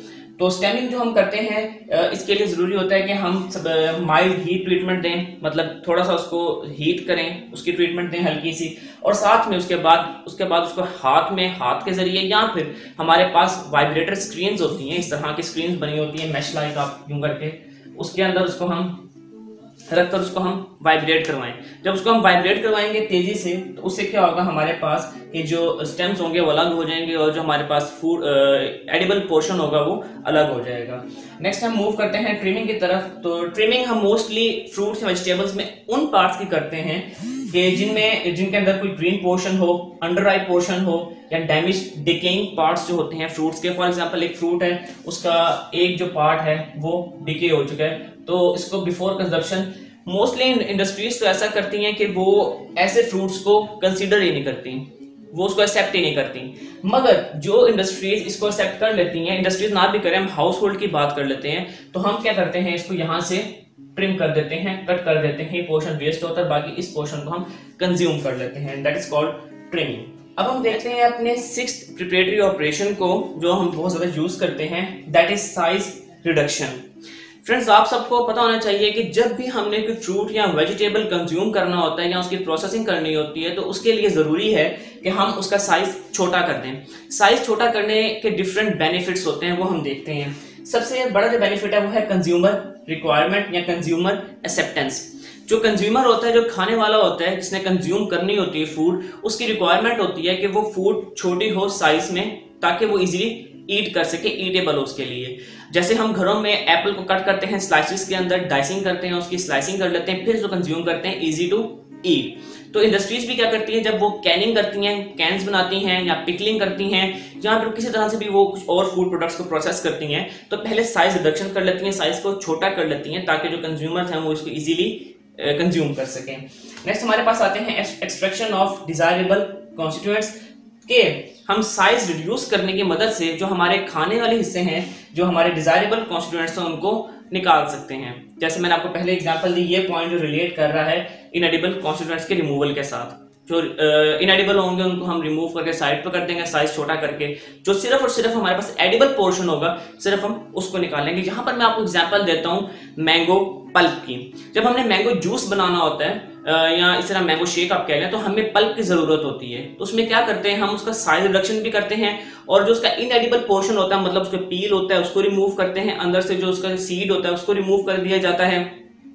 तो स्टेमिंग जो हम करते हैं इसके लिए जरूरी होता है कि हम माइल्ड हीट ट्रीटमेंट दें, मतलब थोड़ा सा उसको हीट करें, उसकी ट्रीटमेंट दें हल्की सी, और साथ में उसके बाद उसको हाथ के जरिए या फिर हमारे पास वाइब्रेटर स्क्रीन्स होती हैं, इस तरह की स्क्रीन्स बनी होती हैं मैश लाइक, आप यूं करके उसके अंदर उसको हम रखकर उसको हम वाइब्रेट करवाएं। जब उसको हम वाइब्रेट करवाएंगे तेजी से, तो उससे क्या होगा, हमारे पास कि जो स्टेम्स होंगे वो अलग हो जाएंगे और जो हमारे पास फूड एडिबल पोर्शन होगा वो अलग हो जाएगा। नेक्स्ट हम मूव करते हैं ट्रिमिंग की तरफ। तो ट्रिमिंग हम मोस्टली फ्रूट्स या वेजिटेबल्स में उन पार्ट्स की करते हैं कि जिनके अंदर कोई ग्रीन पोर्शन हो, अंडर राइप पोर्शन हो, या डैमेज डिकेइंग पार्ट्स जो होते हैं फ्रूट्स के। फॉर एग्जांपल एक फ्रूट है, उसका एक जो पार्ट है वो डिके हो चुका है, तो इसको बिफोर कंजप्शन मोस्टली इंडस्ट्रीज तो ऐसा करती हैं कि वो ऐसे फ्रूट्स को कंसीडर ही नहीं करती, वो उसको एक्सेप्ट ही नहीं करती। मगर जो इंडस्ट्रीज इसको एक्सेप्ट कर लेती हैं, इंडस्ट्रीज ना भी करें, हम हाउस होल्ड की बात कर लेते हैं, तो हम क्या करते हैं, इसको यहाँ से ट्रिम कर देते हैं, कट कर देते हैं, पोर्शन वेस्ट होता है, बाकी इस पोर्शन को हम कंज्यूम कर लेते हैं। That is called trimming. अब हम देखते हैं अपने 6th प्रिपरेटरी ऑपरेशन को जो हम बहुत ज्यादा यूज करते हैं, that is size reduction. Friends, आप सबको पता होना चाहिए कि जब भी हमने कोई फ्रूट या वेजिटेबल कंज्यूम करना होता है या उसकी प्रोसेसिंग करनी होती है, तो उसके लिए जरूरी है कि हम उसका साइज छोटा कर दें। साइज छोटा करने के डिफरेंट बेनिफिट्स होते हैं, वो हम देखते हैं। सबसे बड़ा जो बेनिफिट है वो है कंज्यूमर रिक्वायरमेंट या कंज्यूमर एक्सेप्टेंस। जो कंज्यूमर होता है, जो खाने वाला होता है, जिसने कंज्यूम करनी होती है फूड, उसकी रिक्वायरमेंट होती है कि वो फूड छोटी हो साइज में, ताकि वो इजीली ईट कर सके, ईटेबल हो उसके लिए। जैसे हम घरों में एप्पल को कट करते हैं स्लाइसेस के अंदर, डाइसिंग करते हैं, उसकी स्लाइसिंग कर लेते हैं, फिर उसको कंज्यूम करते हैं, इजी टू ईट। तो इंडस्ट्रीज भी क्या करती हैं, जब वो कैनिंग करती हैं, कैंस बनाती हैं या पिकलिंग करती हैं, या फिर किसी तरह से भी वो कुछ और फूड प्रोडक्ट्स को प्रोसेस करती हैं, तो पहले साइज रिडक्शन कर लेती हैं, साइज को छोटा कर लेती हैं, ताकि जो कंज्यूमर्स हैं वो इसको इजीली कंज्यूम कर सकें। नेक्स्ट हमारे पास आते हैं एक्सट्रैक्शन ऑफ डिजायरेबल कॉन्स्टिट्यूएंट्स के। हम साइज रिड्यूस करने की मदद से जो हमारे खाने वाले हिस्से हैं, जो हमारे डिजायरेबल कॉन्स्टिट्यूएंट्स हैं, उनको निकाल सकते हैं। जैसे मैंने आपको पहले एग्जांपल दी, ये पॉइंट जो रिलेट कर रहा है इनएडिबल कॉन्स्टिट्यूएंट्स के रिमूवल के साथ। जो इनएडिबल होंगे उनको हम रिमूव करके साइड पर कर देंगे, साइज छोटा करके। जो सिर्फ और सिर्फ हमारे पास एडिबल पोर्शन होगा, सिर्फ हम उसको निकालेंगे। यहाँ पर मैं आपको एग्जांपल देता हूँ मैंगो पल्प की। जब हमने मैंगो जूस बनाना होता है या इस तरह मैंगो शेक आप कह लें, तो हमें पल्प की जरूरत होती है। तो उसमें क्या करते हैं, हम उसका साइज रिडक्शन भी करते हैं, और जो उसका इनएडिबल पोर्शन होता है, मतलब उसका पील होता है, उसको रिमूव करते हैं, अंदर से जो उसका सीड होता है उसको रिमूव कर दिया जाता है।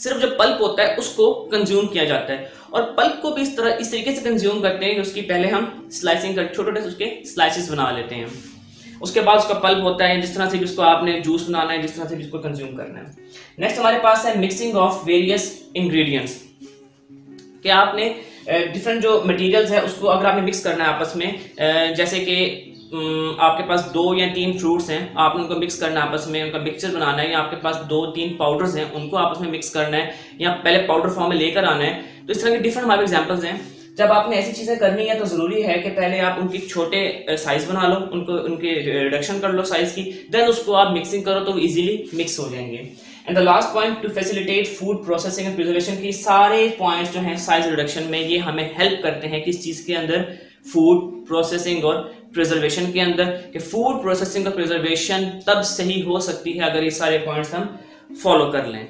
सिर्फ जो पल्प होता है उसको कंज्यूम किया जाता है। और पल्प को भी इस तरीके से कंज्यूम करते हैं कि उसकी पहले हम स्लाइसिंग कर छोटे छोटे उसके स्लाइसेस बना लेते हैं। उसके बाद उसका पल्प होता है, जिस तरह से भी उसको आपने जूस बनाना है, जिस तरह से भी उसको कंज्यूम करना है। नेक्स्ट हमारे पास है मिक्सिंग ऑफ वेरियस इंग्रेडिएंट्स, कि आपने डिफरेंट जो मटेरियल्स है उसको अगर आपने मिक्स करना है आपस में, जैसे कि आपके पास 2 या 3 फ्रूट्स हैं, आपने उनको मिक्स करना है आपस में, उनका मिक्सचर बनाना है, या आपके पास 2-3 पाउडर्स हैं उनको आपस में मिक्स करना है, या पहले पाउडर फॉर्म में लेकर आना है। तो इस तरह के डिफरेंट हमारे एग्जांपल्स हैं। जब आपने ऐसी चीजें करनी है तो जरूरी है कि पहले आप उनकी छोटे साइज बना लो, उनके रिडक्शन कर लो साइज की, देन उसको आप मिक्सिंग करो तो इजीली मिक्स हो जाएंगे। And the last point, to facilitate food processing and preservation, की सारे पॉइंट्स जो हैं साइज रिडक्शन में ये हमें हेल्प करते हैं किस चीज के अंदर, फूड प्रोसेसिंग और प्रिजर्वेशन के अंदर। कि फूड प्रोसेसिंग और प्रिजर्वेशन तब सही हो सकती है अगर ये सारे पॉइंट्स हम फॉलो कर लें।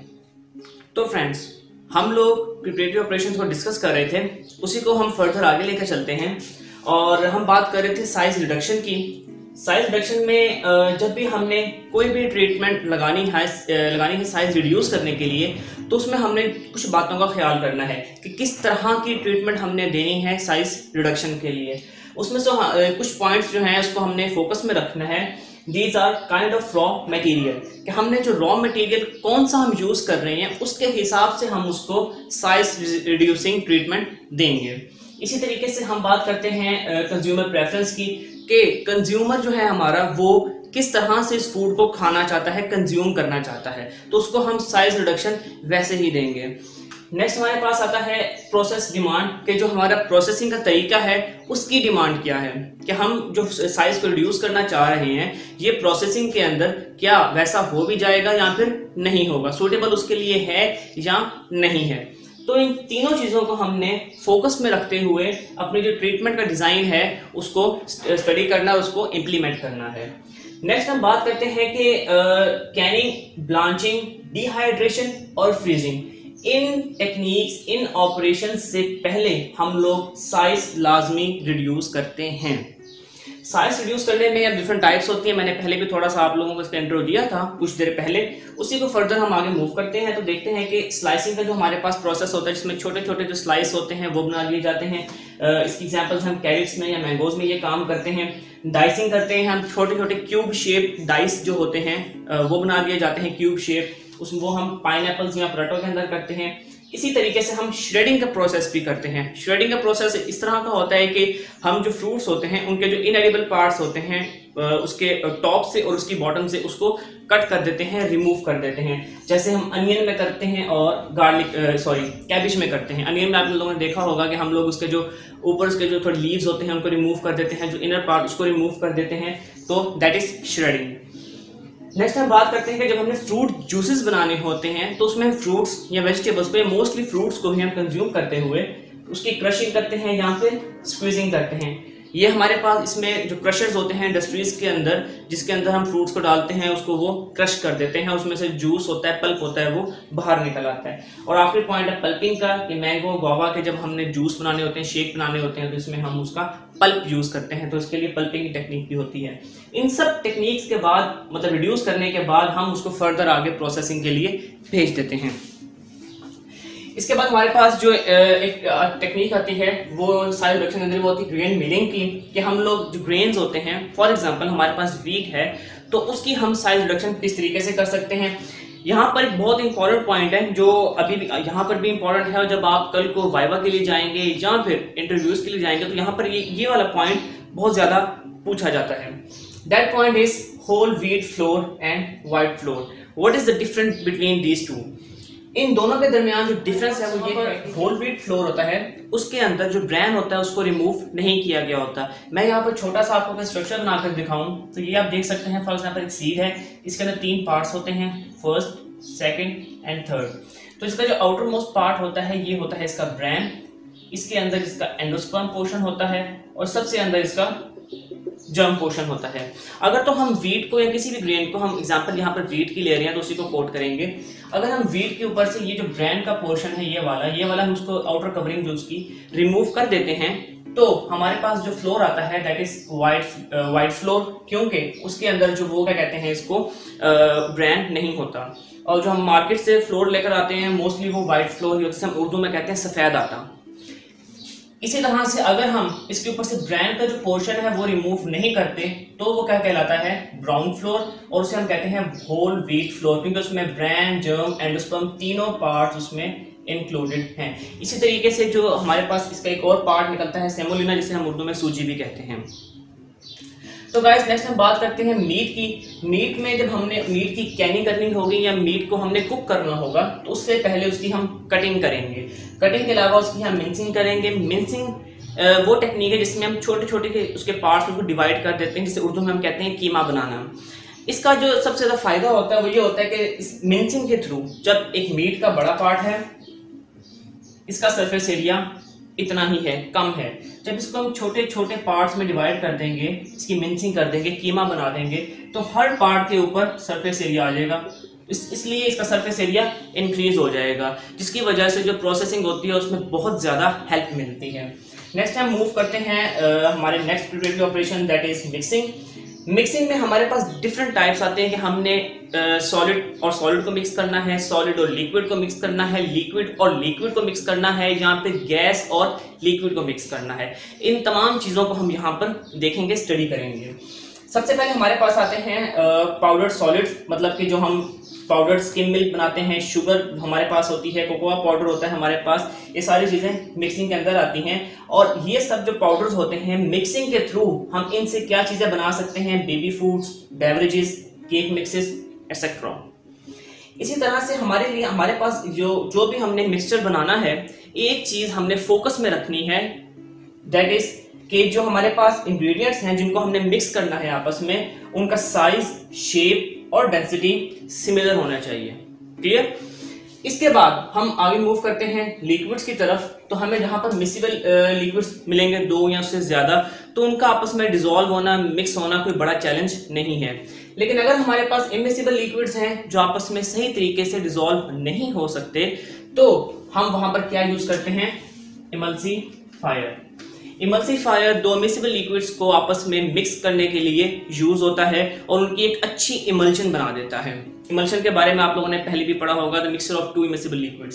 तो फ्रेंड्स, हम लोग प्रिपरेटरी ऑपरेशंस को डिस्कस कर रहे थे, उसी को हम फर्दर आगे लेकर चलते हैं। और हम बात कर रहे थे साइज रिडक्शन की। साइज रिडक्शन में जब भी हमने कोई भी ट्रीटमेंट लगानी है साइज रिड्यूस करने के लिए, तो उसमें हमने कुछ बातों का ख्याल करना है कि किस तरह की ट्रीटमेंट हमने देनी है साइज रिडक्शन के लिए। उसमें से कुछ पॉइंट्स जो हैं उसको हमने फोकस में रखना है। These are kind of raw material, कि हमने जो रॉ मटेरियल कौन सा हम यूज कर रहे हैं उसके हिसाब से हम उसको साइज रिड्यूसिंग ट्रीटमेंट देंगे। इसी तरीके से हम बात करते हैं कंज्यूमर प्रेफरेंस की, कि कंज्यूमर जो है हमारा वो किस तरह से इस फूड को खाना चाहता है, कंज्यूम करना चाहता है, तो उसको हम साइज रिडक्शन वैसे ही देंगे। नेक्स्ट हमारे पास आता है प्रोसेस डिमांड, कि जो हमारा प्रोसेसिंग का तरीका है उसकी डिमांड क्या है, कि हम जो साइज को रिड्यूस करना चाह रहे हैं ये प्रोसेसिंग के अंदर क्या वैसा हो भी जाएगा या फिर नहीं होगा, सूटेबल उसके लिए है या नहीं है। तो इन तीनों चीज़ों को हमने फोकस में रखते हुए अपनी जो ट्रीटमेंट का डिज़ाइन है उसको स्टडी करना, उसको इम्प्लीमेंट करना है। नेक्स्ट हम बात करते हैं कि कैनिंग, ब्लांचिंग, डिहाइड्रेशन और फ्रीजिंग, इन टेक्निक्स, इन ऑपरेशन से पहले हम लोग साइज लाजमी रिड्यूस करते हैं। साइज रिड्यूस करने में अब डिफरेंट टाइप्स होती है, मैंने पहले भी थोड़ा सा आप लोगों को इसका इंट्रो दिया था कुछ देर पहले, उसी को फर्दर हम आगे मूव करते हैं। तो देखते हैं कि स्लाइसिंग का जो हमारे पास प्रोसेस होता है जिसमें छोटे छोटे जो स्लाइस होते हैं वो बना लिए जाते हैं। इसकी एग्जांपल्स हम कैरेट्स में या मैंगोज में ये काम करते हैं। डाइसिंग करते हैं हम, छोटे छोटे क्यूब शेप डाइस जो होते हैं वो बना दिए जाते हैं क्यूब शेप, उसमें वो हम पाइनएप्पल्स या पोटैटो के अंदर करते हैं। इसी तरीके से हम श्रेडिंग का प्रोसेस भी करते हैं। श्रेडिंग का प्रोसेस इस तरह का होता है कि हम जो फ्रूट्स होते हैं उनके जो इनएडिबल पार्ट्स होते हैं उसके टॉप से और उसकी बॉटम से उसको कट कर देते हैं, रिमूव कर देते हैं, जैसे हम अनियन में करते हैं और कैबिज में करते हैं। अनियन में आप लोगों ने देखा होगा कि हम लोग उसके जो ऊपर के जो थोड़े लीव्स होते हैं उनको रिमूव कर देते हैं, जो इनर पार्ट उसको रिमूव कर देते हैं, तो दैट इज श्रेडिंग। नेक्स्ट हम बात करते हैं कि जब हमने फ्रूट जूसेस बनाने होते हैं तो उसमें हम फ्रूट्स या वेजिटेबल्स को, या मोस्टली फ्रूट्स को भी हम कंज्यूम करते हुए उसकी क्रशिंग करते हैं या फिर स्क्वीजिंग करते हैं। ये हमारे पास इसमें जो क्रशर्स होते हैं इंडस्ट्रीज के अंदर, जिसके अंदर हम फ्रूट्स को डालते हैं, उसको वो क्रश कर देते हैं, उसमें से जूस होता है, पल्प होता है, वो बाहर निकल आता है। और आखिरी पॉइंट है पल्पिंग का, कि मैंगो, गुआवा के जब हमने जूस बनाने होते हैं, शेक बनाने होते हैं, तो इसमें हम उसका पल्प यूज करते हैं, तो इसके लिए पल्पिंग की टेक्निक भी होती है। इन सब टेक्निक्स के बाद, मतलब रिड्यूस करने के बाद, हम उसको फर्दर आगे प्रोसेसिंग के लिए भेज देते हैं। इसके बाद हमारे पास जो एक टेक्निक आती है वो साइज रिडक्शन के अंदर, वो होती है ग्रेन मिलिंग की, कि हम लोग जो ग्रेन्स होते हैं, फॉर एग्जांपल हमारे पास वीट है तो उसकी हम साइज रिडक्शन किस तरीके से कर सकते हैं। यहाँ पर एक बहुत इंपॉर्टेंट पॉइंट है जो अभी भी यहाँ पर भी इंपॉर्टेंट है, और जब आप कल को वाइवा के लिए जाएंगे या फिर इंटरव्यूज के लिए जाएंगे तो यहाँ पर ये वाला पॉइंट बहुत ज्यादा पूछा जाता है। That point is whole wheat flour and white flour. What is the difference between these two? इन दोनों के दरमियान जो डिफरेंस है वो ये है, होल व्हीट फ्लोर होता है उसके अंदर जो ब्रैन होता है उसको रिमूव नहीं किया गया होता। मैं यहाँ पर छोटा सा आपको स्ट्रक्चर बनाकर दिखाऊं तो ये आप देख सकते हैं। फॉर एग्जांपल एक सीड है, इसके अंदर 3 पार्ट्स होते हैं, फर्स्ट, सेकंड एंड थर्ड। तो इसका जो आउटर मोस्ट पार्ट होता है ये होता है इसका ब्रैन, इसके अंदर इसका एंडोस्पर्म पोर्शन होता है और सबसे अंदर इसका जर्म पोर्शन होता है। अगर तो हम वीट को या किसी भी ग्रेन को, हम एग्जांपल यहाँ पर वीट की ले रहे हैं तो उसी को कोट करेंगे। अगर हम वीट के ऊपर से ये जो ब्रैन का पोर्शन है ये वाला हम उसको आउटर कवरिंग जो उसकी रिमूव कर देते हैं तो हमारे पास जो फ्लोर आता है दैट इज वाइट फ्लोर, क्योंकि उसके अंदर जो वो क्या कहते हैं इसको ब्रांड नहीं होता। और जो हम मार्केट से फ्लोर लेकर आते हैं मोस्टली वो वाइट फ्लोर ही होता है, हम उर्दू में कहते हैं सफेद आटा। इसी तरह से अगर हम इसके ऊपर से ब्रांड का जो पोर्शन है वो रिमूव नहीं करते तो वो क्या कहलाता है ब्राउन फ्लोर, और उसे हम कहते हैं होल व्हीट फ्लोर, क्योंकि उसमें ब्रांड, जर्म, एंडोस्पर्म तीनों पार्ट्स उसमें इंक्लूडेड हैं। इसी तरीके से जो हमारे पास इसका एक और पार्ट निकलता है सेमोलिना, जिसे हम उर्दू में सूजी भी कहते हैं। तो गाइस नेक्स्ट हम बात करते हैं मीट की। मीट में जब हमने मीट की कैनिंग करनी होगी या मीट को हमने कुक करना होगा तो उससे पहले उसकी हम कटिंग करेंगे। कटिंग के अलावा उसकी हम मिंसिंग करेंगे। मिंसिंग वो टेक्निक है जिसमें हम छोटे छोटे उसके पार्ट्स को डिवाइड कर देते हैं, जिसे उर्दू में हम कहते हैं कीमा बनाना। इसका जो सबसे ज्यादा फायदा होता है वो ये होता है कि इस मिंसिंग के थ्रू जब एक मीट का बड़ा पार्ट है, इसका सरफेस एरिया इतना ही है, कम है, जब इसको हम छोटे छोटे पार्ट्स में डिवाइड कर देंगे, इसकी मिंसिंग कर देंगे, कीमा बना देंगे, तो हर पार्ट के ऊपर सरफेस एरिया आ जाएगा। इसलिए इसका सरफेस एरिया इंक्रीज हो जाएगा, जिसकी वजह से जो प्रोसेसिंग होती है उसमें बहुत ज़्यादा हेल्प मिलती है। नेक्स्ट हम मूव करते हैं हमारे next preparatory operation that is mixing. Mixing में हमारे पास डिफरेंट टाइप्स आते हैं कि हमने सॉलिड और सॉलिड को मिक्स करना है, सॉलिड और लिक्विड को मिक्स करना है, लिक्विड और लिक्विड को मिक्स करना है, यहाँ पे गैस और लिक्विड को मिक्स करना है। इन तमाम चीज़ों को हम यहाँ पर देखेंगे, स्टडी करेंगे। सबसे पहले हमारे पास आते हैं पाउडर सॉलिड्स, मतलब कि जो हम पाउडर स्किम मिल्क बनाते हैं, शुगर हमारे पास होती है, कोकोआ पाउडर होता है हमारे पास, ये सारी चीज़ें मिक्सिंग के अंदर आती हैं। और ये सब जो पाउडर्स होते हैं मिक्सिंग के थ्रू हम इनसे क्या चीज़ें बना सकते हैं, baby foods, beverages, cake mixes etcetera. इसी तरह से हमारे लिए हमारे पास जो भी हमने मिक्सचर बनाना है, एक चीज़ हमने फोकस में रखनी है, दैट इज कि जो हमारे पास इंग्रेडिएंट्स हैं जिनको हमने मिक्स करना है आपस में, उनका साइज, शेप और डेंसिटी सिमिलर होना चाहिए। क्लियर? इसके बाद हम आगे मूव करते हैं लिक्विड्स की तरफ। तो हमें जहां पर मिक्सिबल लिक्विड्स मिलेंगे, 2 या उससे ज्यादा, तो उनका आपस में डिसॉल्व होना, मिक्स होना कोई बड़ा चैलेंज नहीं है। लेकिन अगर हमारे पास इमिक्सिबल लिक्विड्स हैं जो आपस में सही तरीके से डिसॉल्व नहीं हो सकते, तो हम वहां पर क्या यूज करते हैं, इमल्सिफायर। इमल्सिफायर दो मिक्सिबल लिक्विड्स को आपस में मिक्स करने के लिए यूज होता है और उनकी एक अच्छी इमल्शन बना देता है। इमल्शन के बारे में आप लोगों ने पहले भी पढ़ा होगा, the mixture of 2 immiscible liquids.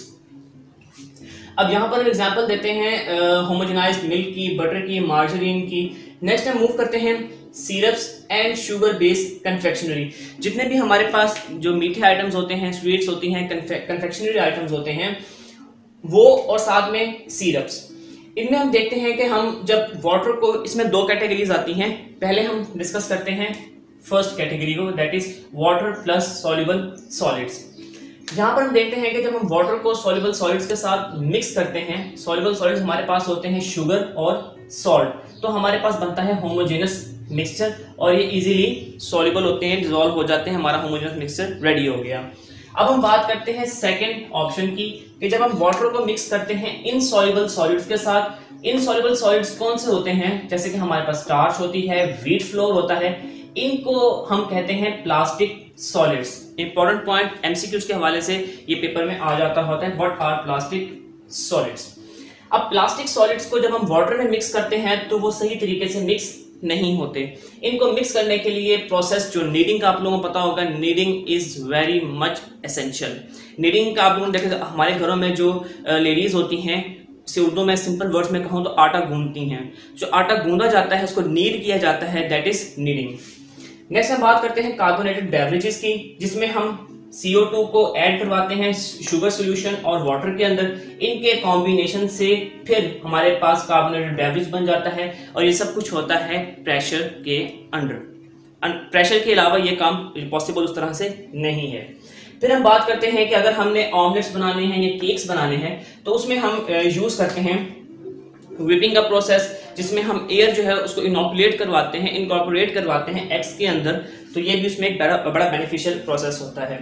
अब यहाँ पर हम एग्जांपल देते हैं होमोजेनाइज्ड मिल्क की, बटर की, मार्जरीन की। नेक्स्ट हम मूव करते हैं syrups and sugar based confectionery. जितने भी हमारे पास जो मीठे आइटम्स होते हैं, स्वीट्स होती हैं, कन्फेक्शनरी आइटम्स होते हैं, वो और साथ में सिरप्स, इनमें हम देखते हैं कि हम जब वाटर को, इसमें 2 कैटेगरीज आती हैं। पहले हम डिस्कस करते हैं फर्स्ट कैटेगरी को, that is water plus soluble solids. यहाँ पर हम देखते हैं कि जब हम वाटर को सॉल्युबल सॉलिड्स के साथ मिक्स करते हैं, सॉल्युबल सॉलिड्स हमारे पास होते हैं शुगर और सॉल्ट, तो हमारे पास बनता है होमोजेनस मिक्सचर और ये इजीली सॉल्युबल होते हैं, डिसॉल्व हो जाते हैं, हमारा होमोजेनस मिक्सचर रेडी हो गया। अब हम बात करते हैं सेकंड ऑप्शन की, कि जब हम वाटर को मिक्स करते हैं इनसॉल्युबल सॉलिड्स के साथ। इनसॉल्युबल सॉलिड्स कौन से होते हैं, जैसे कि हमारे पास स्टार्च होती है, व्हीट फ्लोर होता है, इनको हम कहते हैं plastic solids. Important point MCQs के हवाले से ये पेपर में आ जाता होता है, व्हाट आर प्लास्टिक सॉलिड्स। अब प्लास्टिक सॉलिड्स को जब हम वाटर में मिक्स करते हैं तो वो सही तरीके से मिक्स नहीं होते। इनको मिक्स करने के लिए प्रोसेस जो नीडिंग का आप लोगों को पता होगा, kneading is very much essential. Kneading का आप लोगों ने देखा, हमारे घरों में जो लेडीज होती हैं, से उर्दू में सिंपल वर्ड्स में कहूँ तो आटा गूंदती हैं। जो आटा गूंदा जाता है उसको नीड किया जाता है, दैट इज नीडिंग। नेक्स्ट हम बात करते हैं कार्बोनेटेड बेवरेजेस की, जिसमें हम CO2 को ऐड करवाते हैं शुगर सॉल्यूशन और वाटर के अंदर। इनके कॉम्बिनेशन से फिर हमारे पास कार्बोनेटेड बेवरेज बन जाता है और ये सब कुछ होता है प्रेशर के अंडर। प्रेशर के अलावा ये काम पॉसिबल उस तरह से नहीं है। फिर हम बात करते हैं कि अगर हमने ऑमलेट्स बनाने हैं या केक्स बनाने हैं तो उसमें हम यूज करते हैं व्हिपिंग का प्रोसेस, जिसमें हम एयर जो है उसको इनॉकुलेट करवाते हैं, इनकॉर्पोरेट करवाते हैं एग्स के अंदर, तो ये भी उसमें एक बड़ा बेनिफिशियल प्रोसेस होता है।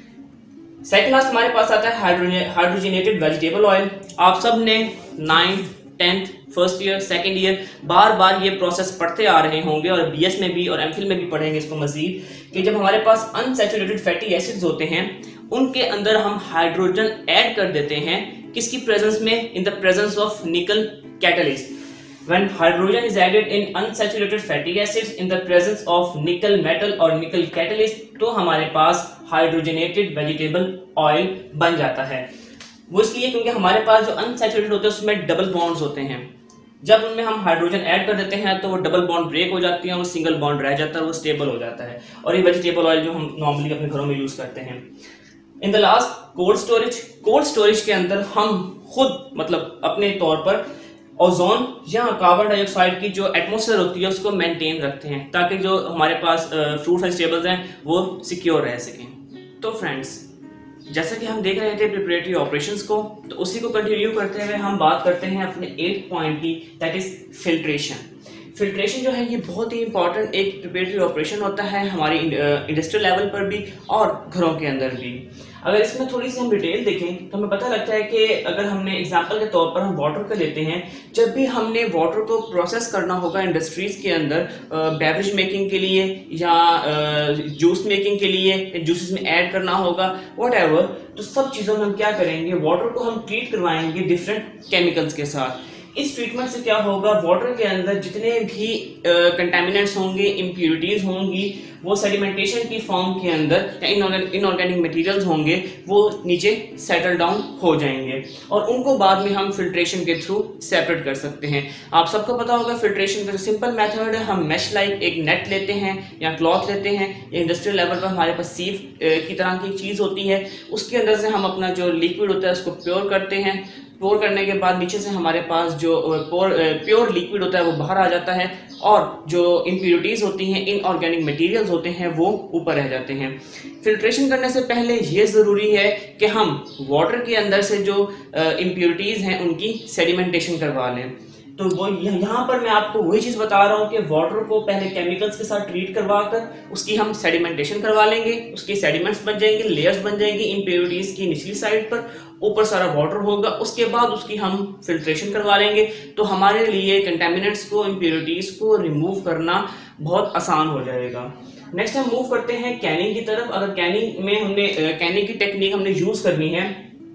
सेकंड लास्ट हमारे पास आता है हाइड्रोजनेटेड वेजिटेबल ऑयल। आप सब ने 9th 10th first year second year बार ये प्रोसेस पढ़ते आ रहे होंगे और BS में भी और MPhil में भी पढ़ेंगे इसको मजीद, कि जब हमारे पास अनसैचुरेटेड फैटी एसिड्स होते हैं उनके अंदर हम हाइड्रोजन ऐड कर देते हैं, किसकी प्रेजेंस में, in the presence of nickel catalyst. When hydrogen is added in unsaturated fatty acids in the presence of nickel metal और nickel catalyst, तो हमारे पास हाइड्रोजनेटेड वेजिटेबल ऑयल बन जाता है। वो इसलिए क्योंकि हमारे पास जो अनसैचुरेटेड होते हैं उसमें डबल बॉन्ड्स होते हैं। जब उनमें हम हाइड्रोजन ऐड कर देते हैं तो वो डबल बॉन्ड ब्रेक हो जाती है, वो सिंगल बॉन्ड रह जाता है, वो स्टेबल हो जाता है। और ये वेजिटेबल ऑयल जो हम नॉर्मली अपने घरों में यूज करते हैं। In the last cold storage के अंदर हम खुद मतलब अपने तौर पर ओजोन या कार्बन डाइऑक्साइड की जो एटमॉस्फेयर होती है उसको मेंटेन रखते हैं, ताकि जो हमारे पास फ्रूट वेजिटेबल्स हैं वो सिक्योर रह सकें। तो फ्रेंड्स, जैसा कि हम देख रहे थे प्रिपरेटरी ऑपरेशंस को, तो उसी को कंटिन्यू करते हुए हम बात करते हैं अपने 8th पॉइंट की, दैट इज फिल्ट्रेशन। फिल्ट्रेशन जो है ये बहुत ही इंपॉर्टेंट एक प्रिपरेटरी ऑपरेशन होता है हमारी इंडस्ट्रियल लेवल पर भी और घरों के अंदर भी। अगर इसमें थोड़ी सी हम डिटेल देखें तो हमें पता लगता है कि अगर हमने एग्जांपल के तौर पर हम वाटर का लेते हैं, जब भी हमने वाटर को प्रोसेस करना होगा इंडस्ट्रीज के अंदर बेवरेज मेकिंग के लिए या जूस मेकिंग के लिए, जूसेस में ऐड करना होगा व्हाटएवर, तो सब चीज़ों में हम क्या करेंगे, वाटर को हम ट्रीट करवाएंगे डिफरेंट केमिकल्स के साथ। इस ट्रीटमेंट से क्या होगा, वाटर के अंदर जितने भी कंटामिनेंट्स होंगे, इम्प्यूरिटीज होंगी, वो सेडिमेंटेशन की फॉर्म के अंदर या इनऑर्गेनिक मटेरियल्स होंगे वो नीचे सेटल डाउन हो जाएंगे और उनको बाद में हम फिल्ट्रेशन के थ्रू सेपरेट कर सकते हैं। आप सबको पता होगा फिल्ट्रेशन का सिंपल मेथड है, हम मैश लाइक एक नेट लेते हैं या क्लॉथ लेते हैं, या इंडस्ट्रियल लेवल पर हमारे पास सीव की तरह की चीज़ होती है, उसके अंदर से हम अपना जो लिक्विड होता है उसको प्योर करते हैं। पोर करने के बाद नीचे से हमारे पास जो प्योर लिक्विड होता है वो बाहर आ जाता है और जो इम्प्यूरिटीज होती हैं, इनऑर्गेनिक मटेरियल्स होते हैं वो ऊपर रह जाते हैं। फिल्ट्रेशन करने से पहले ये ज़रूरी है कि हम वाटर के अंदर से जो इम्प्यूरिटीज हैं उनकी सेडिमेंटेशन करवा लें। तो वो यहाँ पर मैं आपको वही चीज़ बता रहा हूँ कि वाटर को पहले केमिकल्स के साथ ट्रीट करवा कर उसकी हम सेडिमेंटेशन करवा लेंगे, उसके सेडिमेंट्स बन जाएंगे, लेयर्स बन जाएंगी इम्प्योरिटीज की निचली साइड पर, ऊपर सारा वाटर होगा, उसके बाद उसकी हम फिल्ट्रेशन करवा लेंगे। तो हमारे लिए कंटेमिनेंट्स को, इम्प्योरिटीज को रिमूव करना बहुत आसान हो जाएगा। नेक्स्ट हम मूव करते हैं कैनिंग की तरफ। अगर कैनिंग में हमने कैनिंग की टेक्निक हमने यूज करनी है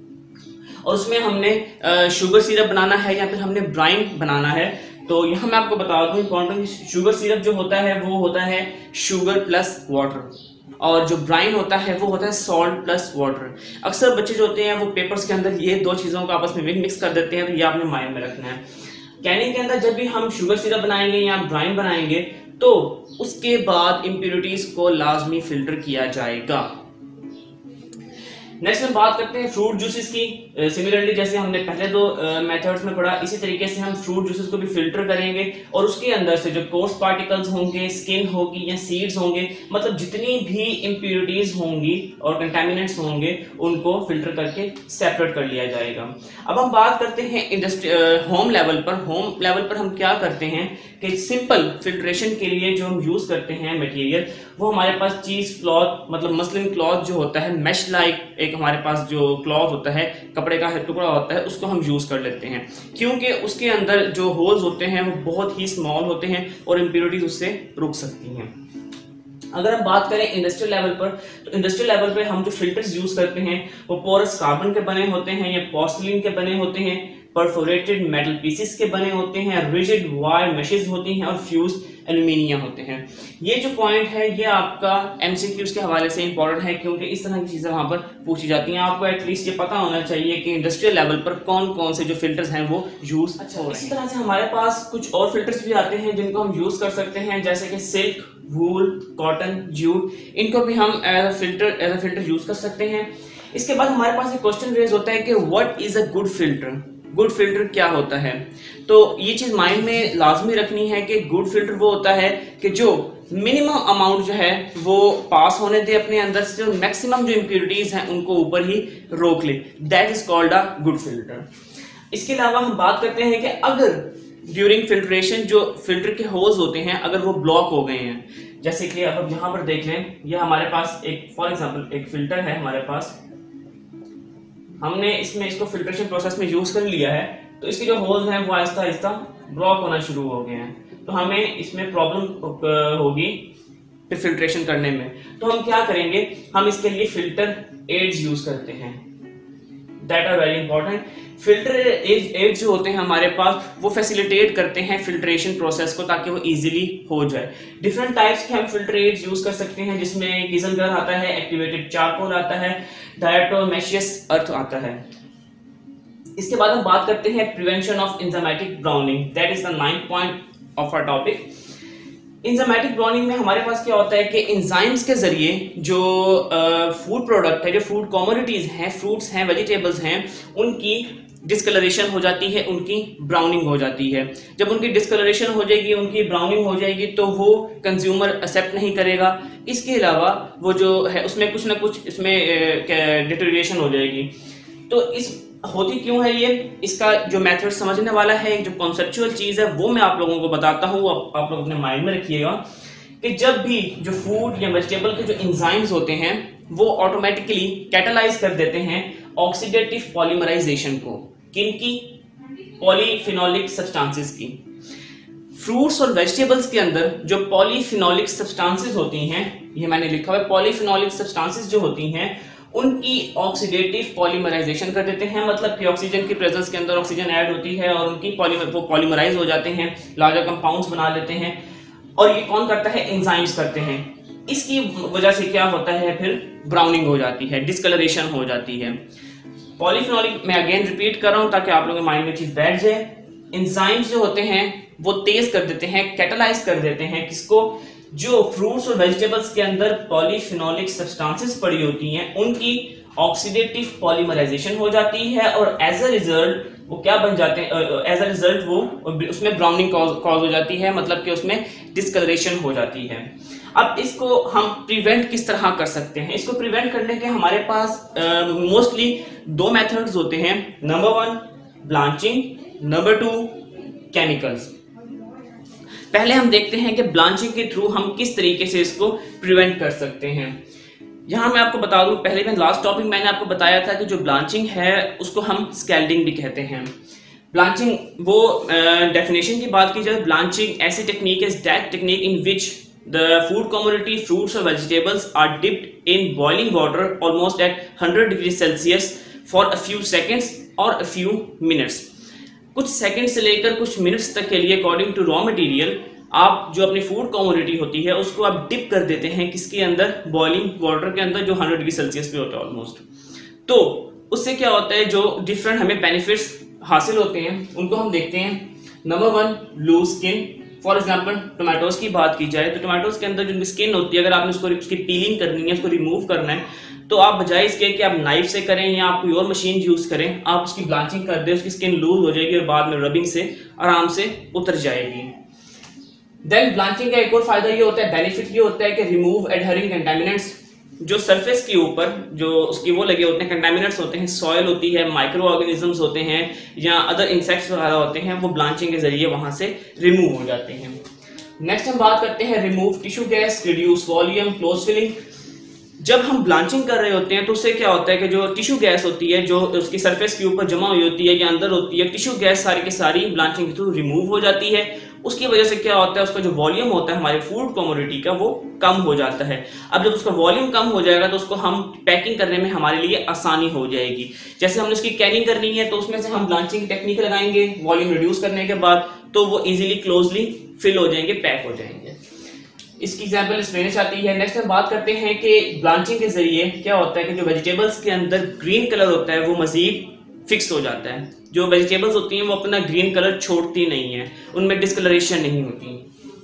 और उसमें हमने शुगर सिरप बनाना है या फिर हमने ब्राइन बनाना है, तो यहाँ मैं आपको बता दूं इंपॉर्टेंट, शुगर सिरप जो होता है वो होता है शुगर प्लस वाटर और जो ब्राइन होता है वो होता है सॉल्ट प्लस वाटर। अक्सर बच्चे जो होते हैं वो पेपर्स के अंदर ये दो चीज़ों को आपस में मिक्स कर देते हैं, तो ये आपने माइंड में रखना है। कैनिंग के अंदर जब भी हम शुगर सिरप बनाएंगे या ब्राइन बनाएंगे तो उसके बाद इम्प्यूरिटीज को लाजमी फिल्टर किया जाएगा। नेक्स्ट हम बात करते हैं फ्रूट जूसेस की। सिमिलरली जैसे हमने पहले दो मेथड्स में पढ़ा, इसी तरीके से हम फ्रूट जूसेस को भी फिल्टर करेंगे और उसके अंदर से जो कोर्स पार्टिकल्स होंगे, स्किन होगी या सीड्स होंगे, मतलब जितनी भी इम्प्यूरिटीज होंगी और कंटामिनेंट्स होंगे उनको फिल्टर करके सेपरेट कर लिया जाएगा। अब हम बात करते हैं होम लेवल पर। होम लेवल पर हम क्या करते हैं कि सिंपल फिल्ट्रेशन के लिए जो हम यूज करते हैं मटेरियल, वो हमारे पास चीज क्लॉथ मतलब मसलिन क्लॉथ जो होता है, मैश लाइक एक हमारे पास जो क्लॉथ होता है, कपड़े का टुकड़ा होता है, उसको हम यूज कर लेते हैं क्योंकि उसके अंदर जो होल्स होते हैं वो बहुत ही स्मॉल होते हैं और इम्प्यूरिटीज उससे रुक सकती हैं। अगर हम बात करें इंडस्ट्रियल लेवल पर, तो इंडस्ट्रियल लेवल पे हम जो फिल्टर्स यूज करते हैं वो पोरस कार्बन के बने होते हैं या पोर्सिलिन के बने होते हैं, परफोरेटेड मेटल पीसेस के बने होते हैं, रिजिड वायर मेशेस होती हैं और फ्यूज एल्यूमिनियम होते हैं। ये जो पॉइंट है ये आपका एमसीक्यूज के हवाले से इंपॉर्टेंट है क्योंकि इस तरह की चीजें वहां पर पूछी जाती हैं। आपको एटलीस्ट ये पता होना चाहिए कि इंडस्ट्रियल लेवल पर कौन कौन से जो फिल्टर्स हैं वो यूज हो रहे हैं। इसी तरह से हमारे पास कुछ और फिल्टर्स भी आते हैं जिनको हम यूज कर सकते हैं, जैसे कि सिल्क, वूल, कॉटन, जूट, इनको भी हम एज अ फिल्टर यूज कर सकते हैं। इसके बाद हमारे पास एक क्वेश्चन रेज होता है कि what is a good filter. Good filter क्या होता है? तो ये चीज माइंड में लाजमी रखनी है कि गुड फिल्टर वो होता है कि जो मिनिमम अमाउंट जो है वो पास होने दे अपने अंदर से, जो मैक्सिमम जो इम्प्यूरिटीज हैं उनको ऊपर ही रोक ले, that is called a good filter. इसके अलावा हम बात करते हैं कि अगर ड्यूरिंग फिल्ट्रेशन जो फिल्टर के होल्स होते हैं अगर वो ब्लॉक हो गए हैं, जैसे कि अब यहाँ पर देख लें, ये हमारे पास एक फॉर एग्जाम्पल एक फिल्टर है हमारे पास, हमने इसको फिल्ट्रेशन प्रोसेस में यूज कर लिया है, तो इसके जो होल्स हैं वो आहिस्ता आहिस्ता ब्लॉक होना शुरू हो गए हैं, तो हमें इसमें प्रॉब्लम होगी फिर फिल्ट्रेशन करने में। तो हम क्या करेंगे, हम इसके लिए फिल्टर एड्स यूज करते हैं। That are very important. Filter aid जो होते हैं हमारे पास, वो फैसिलिटेट करते हैं फिल्ट्रेशन प्रोसेस को ताकि वो इजीली हो जाए। डिफरेंट टाइप्स के हम फिल्टर एड्स यूज कर सकते हैं, जिसमें कीजलगर आता है, एक्टिवेटेड चारकोल आता है, डायटोमेशियस अर्थ आता है। इसके बाद हम बात करते हैं prevention of enzymatic browning, that is the 9th point of our topic. Enzymatic browning में हमारे पास क्या होता है कि एंजाइम्स के जरिए जो फूड प्रोडक्ट है, जो फूड कमोडिटीज हैं, फ्रूट्स हैं, वेजिटेबल्स हैं, उनकी डिस्कलरेशन हो जाती है, उनकी ब्राउनिंग हो जाती है। जब उनकी डिस्कलरेशन हो जाएगी, उनकी ब्राउनिंग हो जाएगी, तो वो कंज्यूमर एक्सेप्ट नहीं करेगा। इसके अलावा वो जो है उसमें कुछ ना कुछ इसमें डिटोरिएशन हो जाएगी। तो इस होती क्यों है ये, इसका जो मेथड समझने वाला है, जो कॉन्सेप्चुअल चीज है, वो मैं आप लोगों को बताता हूँ। आप लोग अपने माइंड में रखिएगा कि जब भी जो फूड या वेजिटेबल के जो एंजाइम्स होते हैं वो ऑटोमेटिकली कैटालाइज कर देते हैं ऑक्सीडेटिव पॉलीमराइजेशन को। किनकी? पॉलीफिनोलिक सब्सटेंसेस की। फ्रूट्स और वेजिटेबल्स के अंदर जो पॉलीफिनोलिक सब्सटेंसेस होती हैं, ये मैंने लिखा हुआ है, पॉलीफिनोलिक सब्सटेंसेस जो होती हैं उनकी ऑक्सीडेटिव पॉलीमराइजेशन कर देते हैं। मतलब कि ऑक्सीजन की प्रेजेंस के अंदर ऑक्सीजन ऐड होती है और उनकी वो पॉलीमराइज हो जाते हैं, लार्जर कंपाउंड्स बना लेते हैं। और ये कौन करता है? एंजाइम्स करते हैं। इसकी वजह से क्या होता है, फिर ब्राउनिंग हो जाती है, डिस्कलरेशन हो जाती है। पॉलीफिनोलिक मैं अगेन रिपीट कर रहा हूं ताकि आप लोगों के माइंड में चीज बैठ जाए। एंजाइम्स जो होते हैं वो तेज कर देते हैं, कैटालाइज कर देते हैं किसको? जो फ्रूट्स और वेजिटेबल्स के अंदर पॉलीफिनोलिक सब्सटेंसेस पड़ी होती हैं उनकी ऑक्सीडेटिव पॉलीमराइजेशन हो जाती है और एज अ रिजल्ट वो क्या बन जाते हैं? एज अ रिजल्ट वो उसमें ब्राउनिंग कॉज हो जाती है, मतलब कि उसमें डिस्कलरेशन हो जाती है। अब इसको हम प्रिवेंट किस तरह कर सकते हैं? इसको प्रिवेंट करने के हमारे पास मोस्टली दो मेथड्स होते हैं। Number 1 blanching, number 2 chemicals. पहले हम देखते हैं कि ब्लांचिंग के थ्रू हम किस तरीके से इसको प्रिवेंट कर सकते हैं। यहां मैं आपको बता दूं, पहले में लास्ट टॉपिक मैंने आपको बताया था कि जो ब्लांचिंग है उसको हम स्कैल्डिंग भी कहते हैं। ब्लांचिंग वो डेफिनेशन की बात की जाए, ब्लांचिंग ऐसी technique is that technique in which the food commodity fruits और vegetables are dipped in boiling water almost at 100 degree Celsius for a few seconds और अ फ्यू मिनट्स। कुछ सेकंड से लेकर कुछ मिनट्स तक के लिए अकॉर्डिंग टू रॉ मटेरियल आप जो अपनी फूड कमोडिटी होती है उसको आप डिप कर देते हैं किसके अंदर? बॉइलिंग वाटर के अंदर, जो 100 डिग्री सेल्सियस पे होता है ऑलमोस्ट। तो उससे क्या होता है, जो डिफरेंट हमें बेनिफिट्स हासिल होते हैं उनको हम देखते हैं। Number 1 loose skin. For example tomatoes की बात की जाए तो टोमेटोज के अंदर जो स्किन होती है, अगर आपने उसकी पीलिंग करनी है, उसको रिमूव करना है, तो आप बजाय इसके कि आप नाइफ से करें या आप कोई और मशीन यूज करें, आप उसकी ब्लांचिंग कर दें, उसकी स्किन लूज हो जाएगी और बाद में रबिंग से आराम से उतर जाएगी। देन ब्लांचिंग का एक और फायदा ये होता है, बेनिफिट ये होता है कि रिमूव एडहरिंग कंटामिनेंट्स। जो सरफेस के ऊपर जो उसकी वो लगे होते हैं कंटामिनेंट्स होते हैं, सॉइल होती है, माइक्रो ऑर्गेनिजम्स होते हैं या अदर इंसेक्ट्स वगैरह होते हैं, वो ब्लांचिंग के जरिए वहां से रिमूव हो जाते हैं। नेक्स्ट हम बात करते हैं remove tissue gas, reduce volume, close filling. जब हम ब्लांचिंग कर रहे होते हैं तो उससे क्या होता है कि जो टिश्यू गैस होती है जो उसकी सरफेस के ऊपर जमा हुई होती है या अंदर होती है, टिश्यू गैस सारी की सारी ब्लांचिंग के थ्रू रिमूव हो जाती है। उसकी वजह से क्या होता है, उसका जो वॉल्यूम होता है हमारे फूड कमोडिटी का वो कम हो जाता है। अब जब उसका वॉल्यूम कम हो जाएगा तो उसको हम पैकिंग करने में हमारे लिए आसानी हो जाएगी। जैसे हमने उसकी कैनिंग करनी है तो उसमें से हम ब्लांचिंग टेक्निक लगाएंगे वॉल्यूम रिड्यूस करने के बाद, तो वो इजीली क्लोजली फिल हो जाएंगे, पैक हो जाएंगे। इसकी एग्जांपल स्पेनिश आती है। नेक्स्ट हम बात करते हैं कि ब्लांचिंग के जरिए क्या होता है कि जो वेजिटेबल्स के अंदर ग्रीन कलर होता है वो मजीद फिक्स हो जाता है। जो वेजिटेबल्स होती हैं वो अपना ग्रीन कलर छोड़ती नहीं है, उनमें डिस्कलरेशन नहीं होती।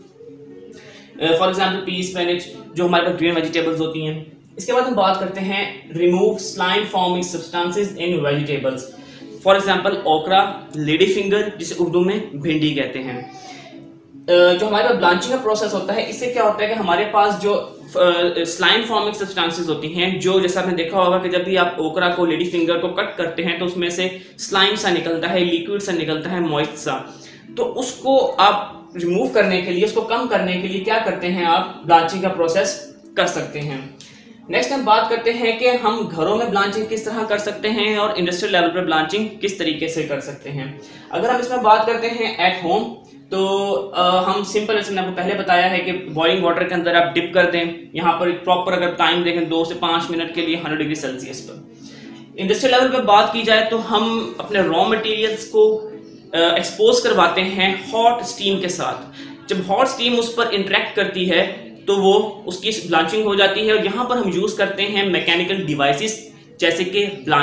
फॉर एग्जांपल पीस, स्पेनिश, जो हमारे पास ग्रीन वेजिटेबल्स होती हैं। इसके बाद हम बात करते हैं remove slime forming substances in vegetables. For example okra, lady finger जिसे उर्दू में भिंडी कहते हैं। जो हमारे पास ब्लांचिंग का प्रोसेस होता है, इससे क्या होता है कि हमारे पास जो स्लाइम फॉर्मिंग सब्सटेंसेस होती हैं, जो जैसा आपने देखा होगा कि जब भी आप ओकरा को, लेडी फिंगर को कट करते हैं तो उसमें से स्लाइम सा निकलता है, लिक्विड सा निकलता है, मॉइस्ट सा। तो उसको आप रिमूव करने के लिए, उसको कम करने के लिए क्या करते हैं, आप ब्लांचिंग का प्रोसेस कर सकते हैं। नेक्स्ट हम बात करते हैं कि हम घरों में ब्लांचिंग किस तरह कर सकते हैं और इंडस्ट्रियल लेवल पर ब्लांचिंग किस तरीके से कर सकते हैं। अगर हम इसमें बात करते हैं एट होम, तो हम सिंपल, जैसे मैंने आपको पहले बताया है कि बॉइलिंग वाटर के अंदर आप डिप कर दें। यहाँ पर प्रॉपर अगर टाइम देखें 2 से 5 मिनट के लिए 100 डिग्री सेल्सियस पर। इंडस्ट्रियल लेवल पे बात की जाए तो हम अपने रॉ मटेरियल्स को एक्सपोज करवाते हैं हॉट स्टीम के साथ। जब हॉट स्टीम उस पर इंटरेक्ट करती है तो वो उसकी ब्लांचिंग हो जाती है, और यहाँ पर हम यूज करते हैं मैकेनिकल डिवाइसेस जैसे कि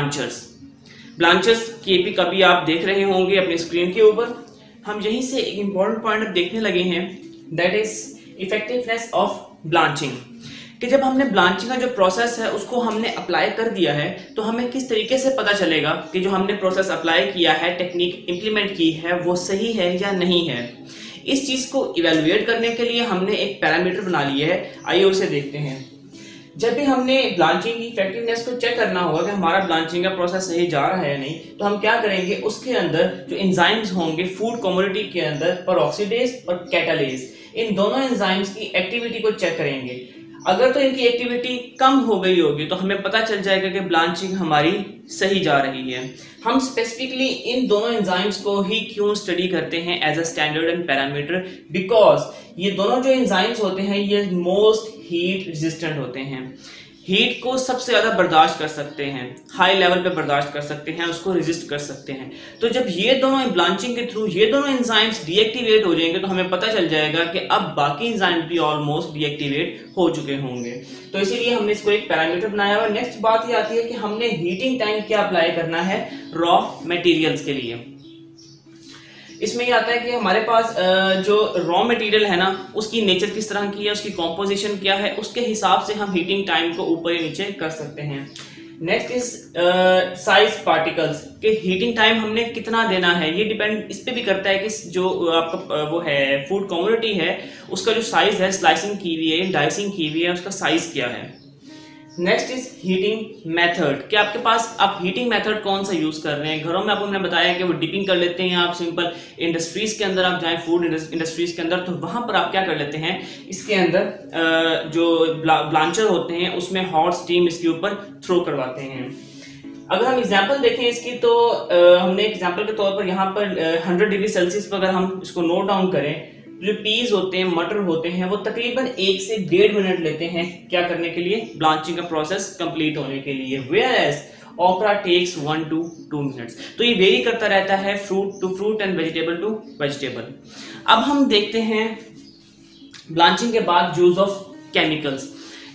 ब्लांचर्स की भी कभी आप देख रहे होंगे अपने स्क्रीन के ऊपर। हम यहीं से एक इंपॉर्टेंट पॉइंट देखने लगे हैं, that is effectiveness of blanching, कि जब हमने ब्लांचिंग का जो प्रोसेस है उसको हमने अप्लाई कर दिया है तो हमें किस तरीके से पता चलेगा कि जो हमने प्रोसेस अप्लाई किया है, टेक्निक इंप्लीमेंट की है, वो सही है या नहीं है। इस चीज को इवेलुएट करने के लिए हमने एक पैरामीटर बना लिया है, आइए उसे देखते हैं। जब भी हमने ब्लांचिंग की इफेक्टिवनेस को चेक करना होगा कि हमारा ब्लांचिंग का प्रोसेस सही जा रहा है या नहीं, तो हम क्या करेंगे, उसके अंदर जो एंजाइम्स होंगे फूड कमोडिटी के अंदर, पेरोक्सीडेज और कैटालेज, इन दोनों एंजाइम्स की एक्टिविटी को चेक करेंगे। अगर तो इनकी एक्टिविटी कम हो गई होगी तो हमें पता चल जाएगा कि ब्लांचिंग हमारी सही जा रही है। हम स्पेसिफिकली इन दोनों एंजाइम्स को ही क्यों स्टडी करते हैं as a standard and parameter, because ये दोनों जो एंजाइम्स होते हैं ये मोस्ट हीट रेजिस्टेंट होते हैं, हीट को सबसे ज्यादा बर्दाश्त कर सकते हैं, हाई लेवल पे बर्दाश्त कर सकते हैं, उसको रेजिस्ट कर सकते हैं। तो जब ये दोनों ब्लांचिंग के थ्रू ये दोनों एंजाइम्स डीएक्टिवेट हो जाएंगे तो हमें पता चल जाएगा कि अब बाकी एंजाइम्स भी ऑलमोस्ट डीएक्टिवेट हो चुके होंगे। तो इसीलिए हमने इसको एक पैरामीटर बनाया हुआ। नेक्स्ट बात ये आती है कि हमने हीटिंग टाइम क्या अप्लाई करना है रॉ मटेरियल्स के लिए। इसमें ये आता है कि हमारे पास जो रॉ मटेरियल है ना उसकी नेचर किस तरह की है, उसकी कॉम्पोजिशन क्या है, उसके हिसाब से हम हीटिंग टाइम को ऊपर या नीचे कर सकते हैं। नेक्स्ट इज साइज पार्टिकल्स के हीटिंग टाइम हमने कितना देना है, ये डिपेंड इस पे भी करता है कि जो आपका वो है फूड कमोडिटी है उसका जो साइज है, स्लाइसिंग की हुई है, डाइसिंग की हुई है, उसका साइज क्या है। नेक्स्ट इज हीटिंग मेथड, कि आपके पास आप हीटिंग मेथड कौन सा यूज कर रहे हैं। घरों में आपको मैंने बताया कि वो डिपिंग कर लेते हैं आप सिंपल। इंडस्ट्रीज के अंदर आप जाएं, फूड इंडस्ट्रीज के अंदर, तो वहां पर आप क्या कर लेते हैं, इसके अंदर जो ब्लांचर होते हैं उसमें हॉट स्टीम इसके ऊपर थ्रो करवाते हैं। अगर हम एग्जांपल देखें इसकी तो हमने एग्जांपल के तौर पर यहाँ पर 100 डिग्री सेल्सियस पर अगर हम इसको नोट डाउन करें, जो पीज होते हैं, मटर होते हैं, वो तकरीबन 1 से 1.5 मिनट लेते हैं क्या करने के लिए, ब्लांचिंग का प्रोसेस कंप्लीट होने के लिए, वेयरएज ओकरा टेक्स 1 to 2 मिनट्स। तो ये वेरी करता रहता है fruit to fruit and vegetable to vegetable. अब हम देखते हैं ब्लांचिंग के बाद यूज ऑफ केमिकल्स।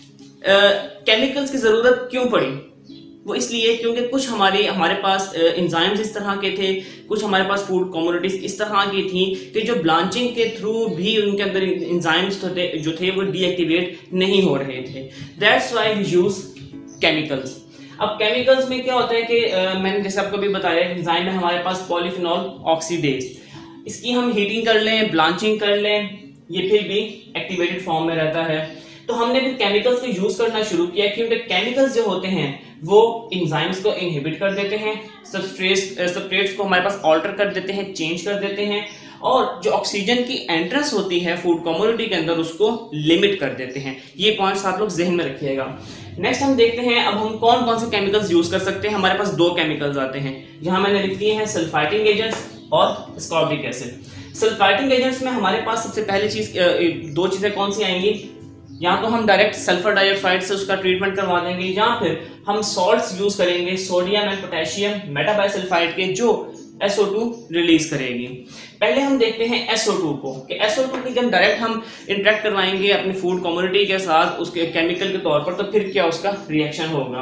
केमिकल्स की जरूरत क्यों पड़ी, वो इसलिए क्योंकि कुछ हमारे पास एंजाइम्स इस तरह के थे, कुछ हमारे पास फूड कमोडिटीज इस तरह की थी कि जो ब्लांचिंग के थ्रू भी उनके अंदर एंजाइम्स जो थे वो डीएक्टिवेट नहीं हो रहे थे। That's why we use chemicals. अब केमिकल्स में क्या होता है कि मैंने जैसे आपको भी बताया, एंजाइम में हमारे पास पॉलीफिनॉल ऑक्सीडेज, इसकी हम हीटिंग कर लें, ब्लांचिंग कर लें, ये फिर भी एक्टिवेटेड फॉर्म में रहता है। तो हमने भी केमिकल्स को यूज करना शुरू किया क्योंकि केमिकल्स जो होते हैं वो एंजाइम्स को इनहिबिट कर देते हैं, सबस्ट्रेट्स को हमारे पास ऑल्टर कर देते हैं, चेंज कर देते हैं, और जो ऑक्सीजन की एंट्रेंस होती है फूड कमोडिटी के अंदर उसको लिमिट कर देते हैं। ये पॉइंट्स आप लोग जहन में रखिएगा। नेक्स्ट हम देखते हैं अब हम कौन कौन से केमिकल्स यूज कर सकते हैं। हमारे पास 2 केमिकल्स आते हैं, यहाँ मैंने लिख दिए हैं सल्फाइटिंग एजेंट्स और स्कॉर्बिक एसिड। सल्फाइटिंग एजेंट्स में हमारे पास सबसे पहली चीज 2 चीजें कौन सी आएंगी, या तो हम डायरेक्ट सल्फर डाइऑक्साइड से उसका ट्रीटमेंट करवा देंगे, या फिर हम सॉल्ट्स यूज करेंगे, सोडियम एंड पोटेशियम मेटाबाइसल्फाइड के, जो SO2 रिलीज करेगी। पहले हम देखते हैं SO2 को, कि SO2 की जब डायरेक्ट हम इंटरेक्ट करवाएंगे अपनी फूड कमोडिटी के साथ उसके केमिकल के तौर पर, तो फिर क्या उसका रिएक्शन होगा।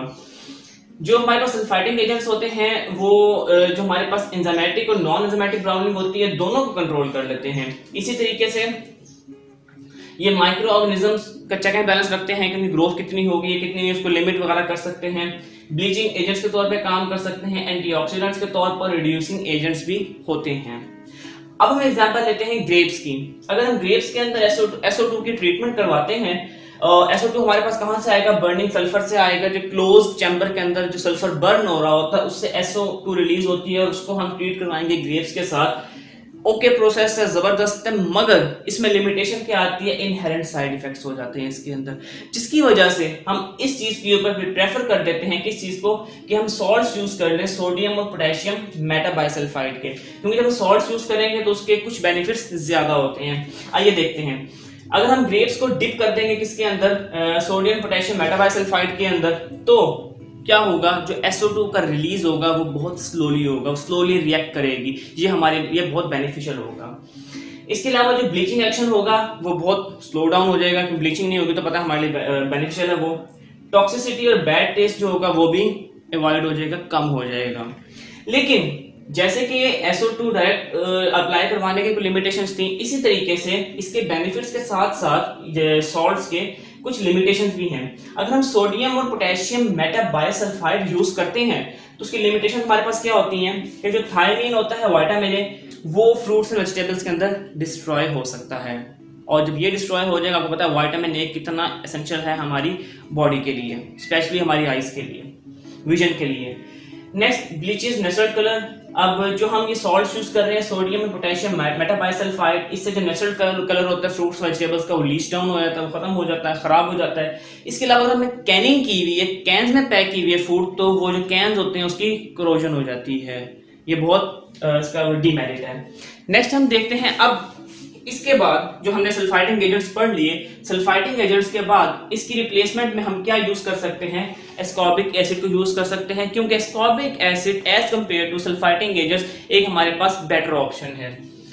जो हमारे पास सल्फाइटिंग एजेंट्स होते हैं वो जो हमारे पास एंजाइमेटिक और नॉन एंजाइमेटिक ब्राउनिंग होती है दोनों को कंट्रोल कर लेते हैं। इसी तरीके से ये माइक्रो ऑर्गेनिजम्स का चेक एंड बैलेंस रखते हैं कि उनकी ग्रोथ कितनी होगी, कितनी, उसको लिमिट वगैरह कर सकते हैं। ब्लीचिंग एजेंट्स के तौर पे काम कर सकते हैं, एंटीऑक्सीडेंट्स के तौर पर रिड्यूसिंग एजेंट्स भी होते हैं। अब हम एग्जांपल लेते हैं ग्रेप्स की। अगर हम ग्रेप्स के अंदर SO2 की ट्रीटमेंट करवाते हैं, SO2 हमारे पास कहां से आएगा, बर्निंग सल्फर से आएगा। जो क्लोज चैम्बर के अंदर जो सल्फर बर्न हो रहा होता है उससे SO2 रिलीज होती है और उसको हम ट्रीट करवाएंगे ग्रेप्स के साथ। ओके प्रोसेस है, जबरदस्त है, मगर इसमें लिमिटेशन क्या आती है, इनहेरेंट साइड इफेक्ट्स हो जाते हैं इसके अंदर, जिसकी वजह से हम इस चीज के ऊपर फिर प्रेफर कर देते हैं किस चीज को, कि हम सॉल्ट्स यूज कर लें, सोडियम और पोटेशियम मेटाबाइसल्फाइड के, क्योंकि जब हम सॉल्ट्स यूज करेंगे तो उसके कुछ बेनिफिट्स ज्यादा होते हैं। आइए देखते हैं। अगर हम ग्रेप्स को डिप कर देंगे किसके अंदर, सोडियम पोटेशियम मेटाबाइसल्फाइड के अंदर, तो क्या होगा, जो SO2 का रिलीज होगा वो बहुत स्लोली होगा, स्लोली रिएक्ट करेगी। ये हमारे लिए बहुत बेनिफिशियल होगा। इसके अलावा जो ब्लीचिंग एक्शन होगा वो बहुत स्लो डाउन हो जाएगा, क्योंकि ब्लीचिंग नहीं होगी तो पता हमारे लिए बेनिफिशियल है वो। टॉक्सिसिटी और बैड टेस्ट जो होगा वो भी अवॉइड हो जाएगा, कम हो जाएगा। लेकिन जैसे कि ये SO2 डायरेक्ट अप्लाई करवाने के कुछ लिमिटेशंस थी, इसी तरीके से इसके बेनिफिट्स के साथ साथ सॉल्ट्स के कुछ लिमिटेशंस भी हैं। अगर हम सोडियम और पोटेशियम मेटाबाइसल्फाइड यूज करते हैं तो उसकी लिमिटेशन हमारे पास क्या होती हैं कि जो थायमीन होता है, विटामिन ए, वो फ्रूट्स एंड वेजिटेबल्स के अंदर डिस्ट्रॉय हो सकता है। और जब ये डिस्ट्रॉय हो जाएगा, आपको पता है विटामिन ए कितना एसेंशियल है हमारी बॉडी के लिए, स्पेशली हमारी आइज के लिए, विजन के लिए। Next, bleaches natural colour. अब जो हम ये सॉल्ट यूज कर रहे हैं, सोडियम और पोटेशियम मेटाबाइसल्फाइड, इससे जो नेचुरल कलर होता है फ्रूट्स वेजिटेबल्स का, वो लीच डाउन हो जाता है, वो खत्म हो जाता है, खराब हो जाता है। इसके अलावा अगर हमने कैनिंग की हुई है, कैंस में पैक की हुई है फूड, तो वो जो कैंस होते हैं उसकी करोजन हो जाती है। ये बहुत इसका डीमेरिट है। नेक्स्ट हम देखते हैं, अब इसके बाद जो हमने सल्फाइटिंग एजेंट्स पढ़ लिए, सल्फाइटिंग एजेंट्स के बाद इसकी रिप्लेसमेंट में हम क्या यूज कर सकते हैं, एस्कॉर्बिक एसिड को यूज कर सकते हैं, क्योंकि ascorbic acid as compare to sulphiting agents एक हमारे पास बेटर ऑप्शन है।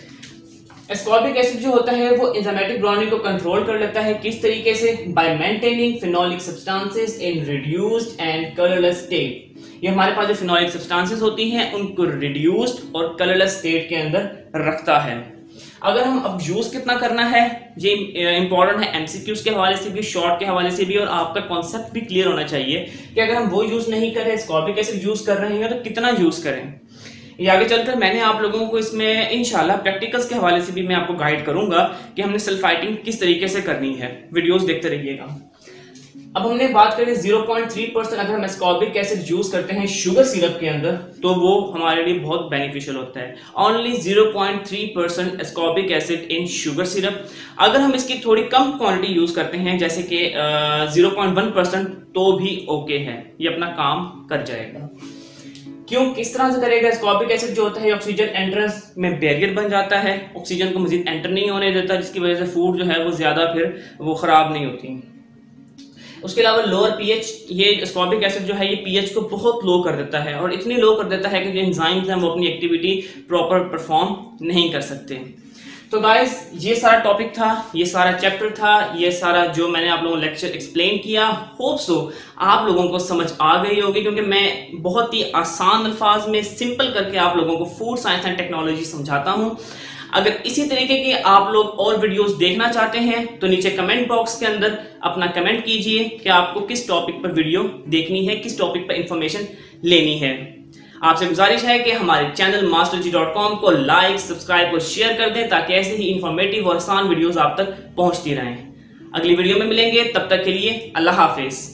एस्कॉर्बिक एसिड जो होता है वो एंजाइमेटिक ब्राउनिंग को कंट्रोल कर लेता है। किस तरीके से? By maintaining phenolic substances in reduced and colourless state. ये हमारे पास जो फिनोलिक सब्सटेंसेस होती हैं उनको रिड्यूस्ड और कलरलेस स्टेट के अंदर रखता है। अगर हम अब यूज कितना करना है, ये इंपॉर्टेंट है एमसीक्यूज के हवाले से भी, शॉर्ट के हवाले से भी, और आपका कॉन्सेप्ट भी क्लियर होना चाहिए कि अगर हम वो यूज नहीं करें, एस्कॉर्बिक एसिड यूज कर रहे हैं, तो कितना यूज करें। ये आगे चलकर मैंने आप लोगों को इसमें इंशाल्लाह प्रैक्टिकल्स के हवाले से भी मैं आपको गाइड करूंगा कि हमने सल्फाइटिंग किस तरीके से करनी है। वीडियोस देखते रहिएगा। अब हमने बात करें 0.3% अगर हम एस्कॉर्बिक एसिड यूज करते हैं शुगर सिरप के अंदर, तो वो हमारे लिए बहुत बेनिफिशियल होता है। Only 0.3% ascorbic acid in sugar syrup. अगर हम इसकी थोड़ी कम क्वांटिटी यूज करते हैं, जैसे कि 0.1%, तो भी ओके है, ये अपना काम कर जाएगा। क्यों, किस तरह से करेगा? एस्कॉर्बिक एसिड जो होता है ऑक्सीजन एंट्रेंस में बैरियर बन जाता है, ऑक्सीजन को मजीद एंटर नहीं होने देता, जिसकी वजह से फूड जो है वो ज्यादा फिर वो खराब नहीं होती। उसके अलावा लोअर पीएच, ये एस्कॉर्बिक एसिड जो है ये पीएच को बहुत लो कर देता है, और इतनी लो कर देता है कि जो एंजाइम्स हैं वो अपनी एक्टिविटी प्रॉपर परफॉर्म नहीं कर सकते। तो गाइस, ये सारा टॉपिक था, ये सारा चैप्टर था, ये सारा जो मैंने आप लोगों को लेक्चर एक्सप्लेन किया, होप सो आप लोगों को समझ आ गई होगी, क्योंकि मैं बहुत ही आसान अल्फाज में सिंपल करके आप लोगों को फूड साइंस एंड टेक्नोलॉजी समझाता हूँ। अगर इसी तरीके के आप लोग और वीडियोस देखना चाहते हैं तो नीचे कमेंट बॉक्स के अंदर अपना कमेंट कीजिए कि आपको किस टॉपिक पर वीडियो देखनी है, किस टॉपिक पर इंफॉर्मेशन लेनी है। आपसे गुजारिश है कि हमारे चैनल masterg.com को लाइक, सब्सक्राइब और शेयर कर दें, ताकि ऐसे ही इंफॉर्मेटिव और आसान वीडियोस आप तक पहुंचती रहें। अगली वीडियो में मिलेंगे, तब तक के लिए अल्लाह हाफिज।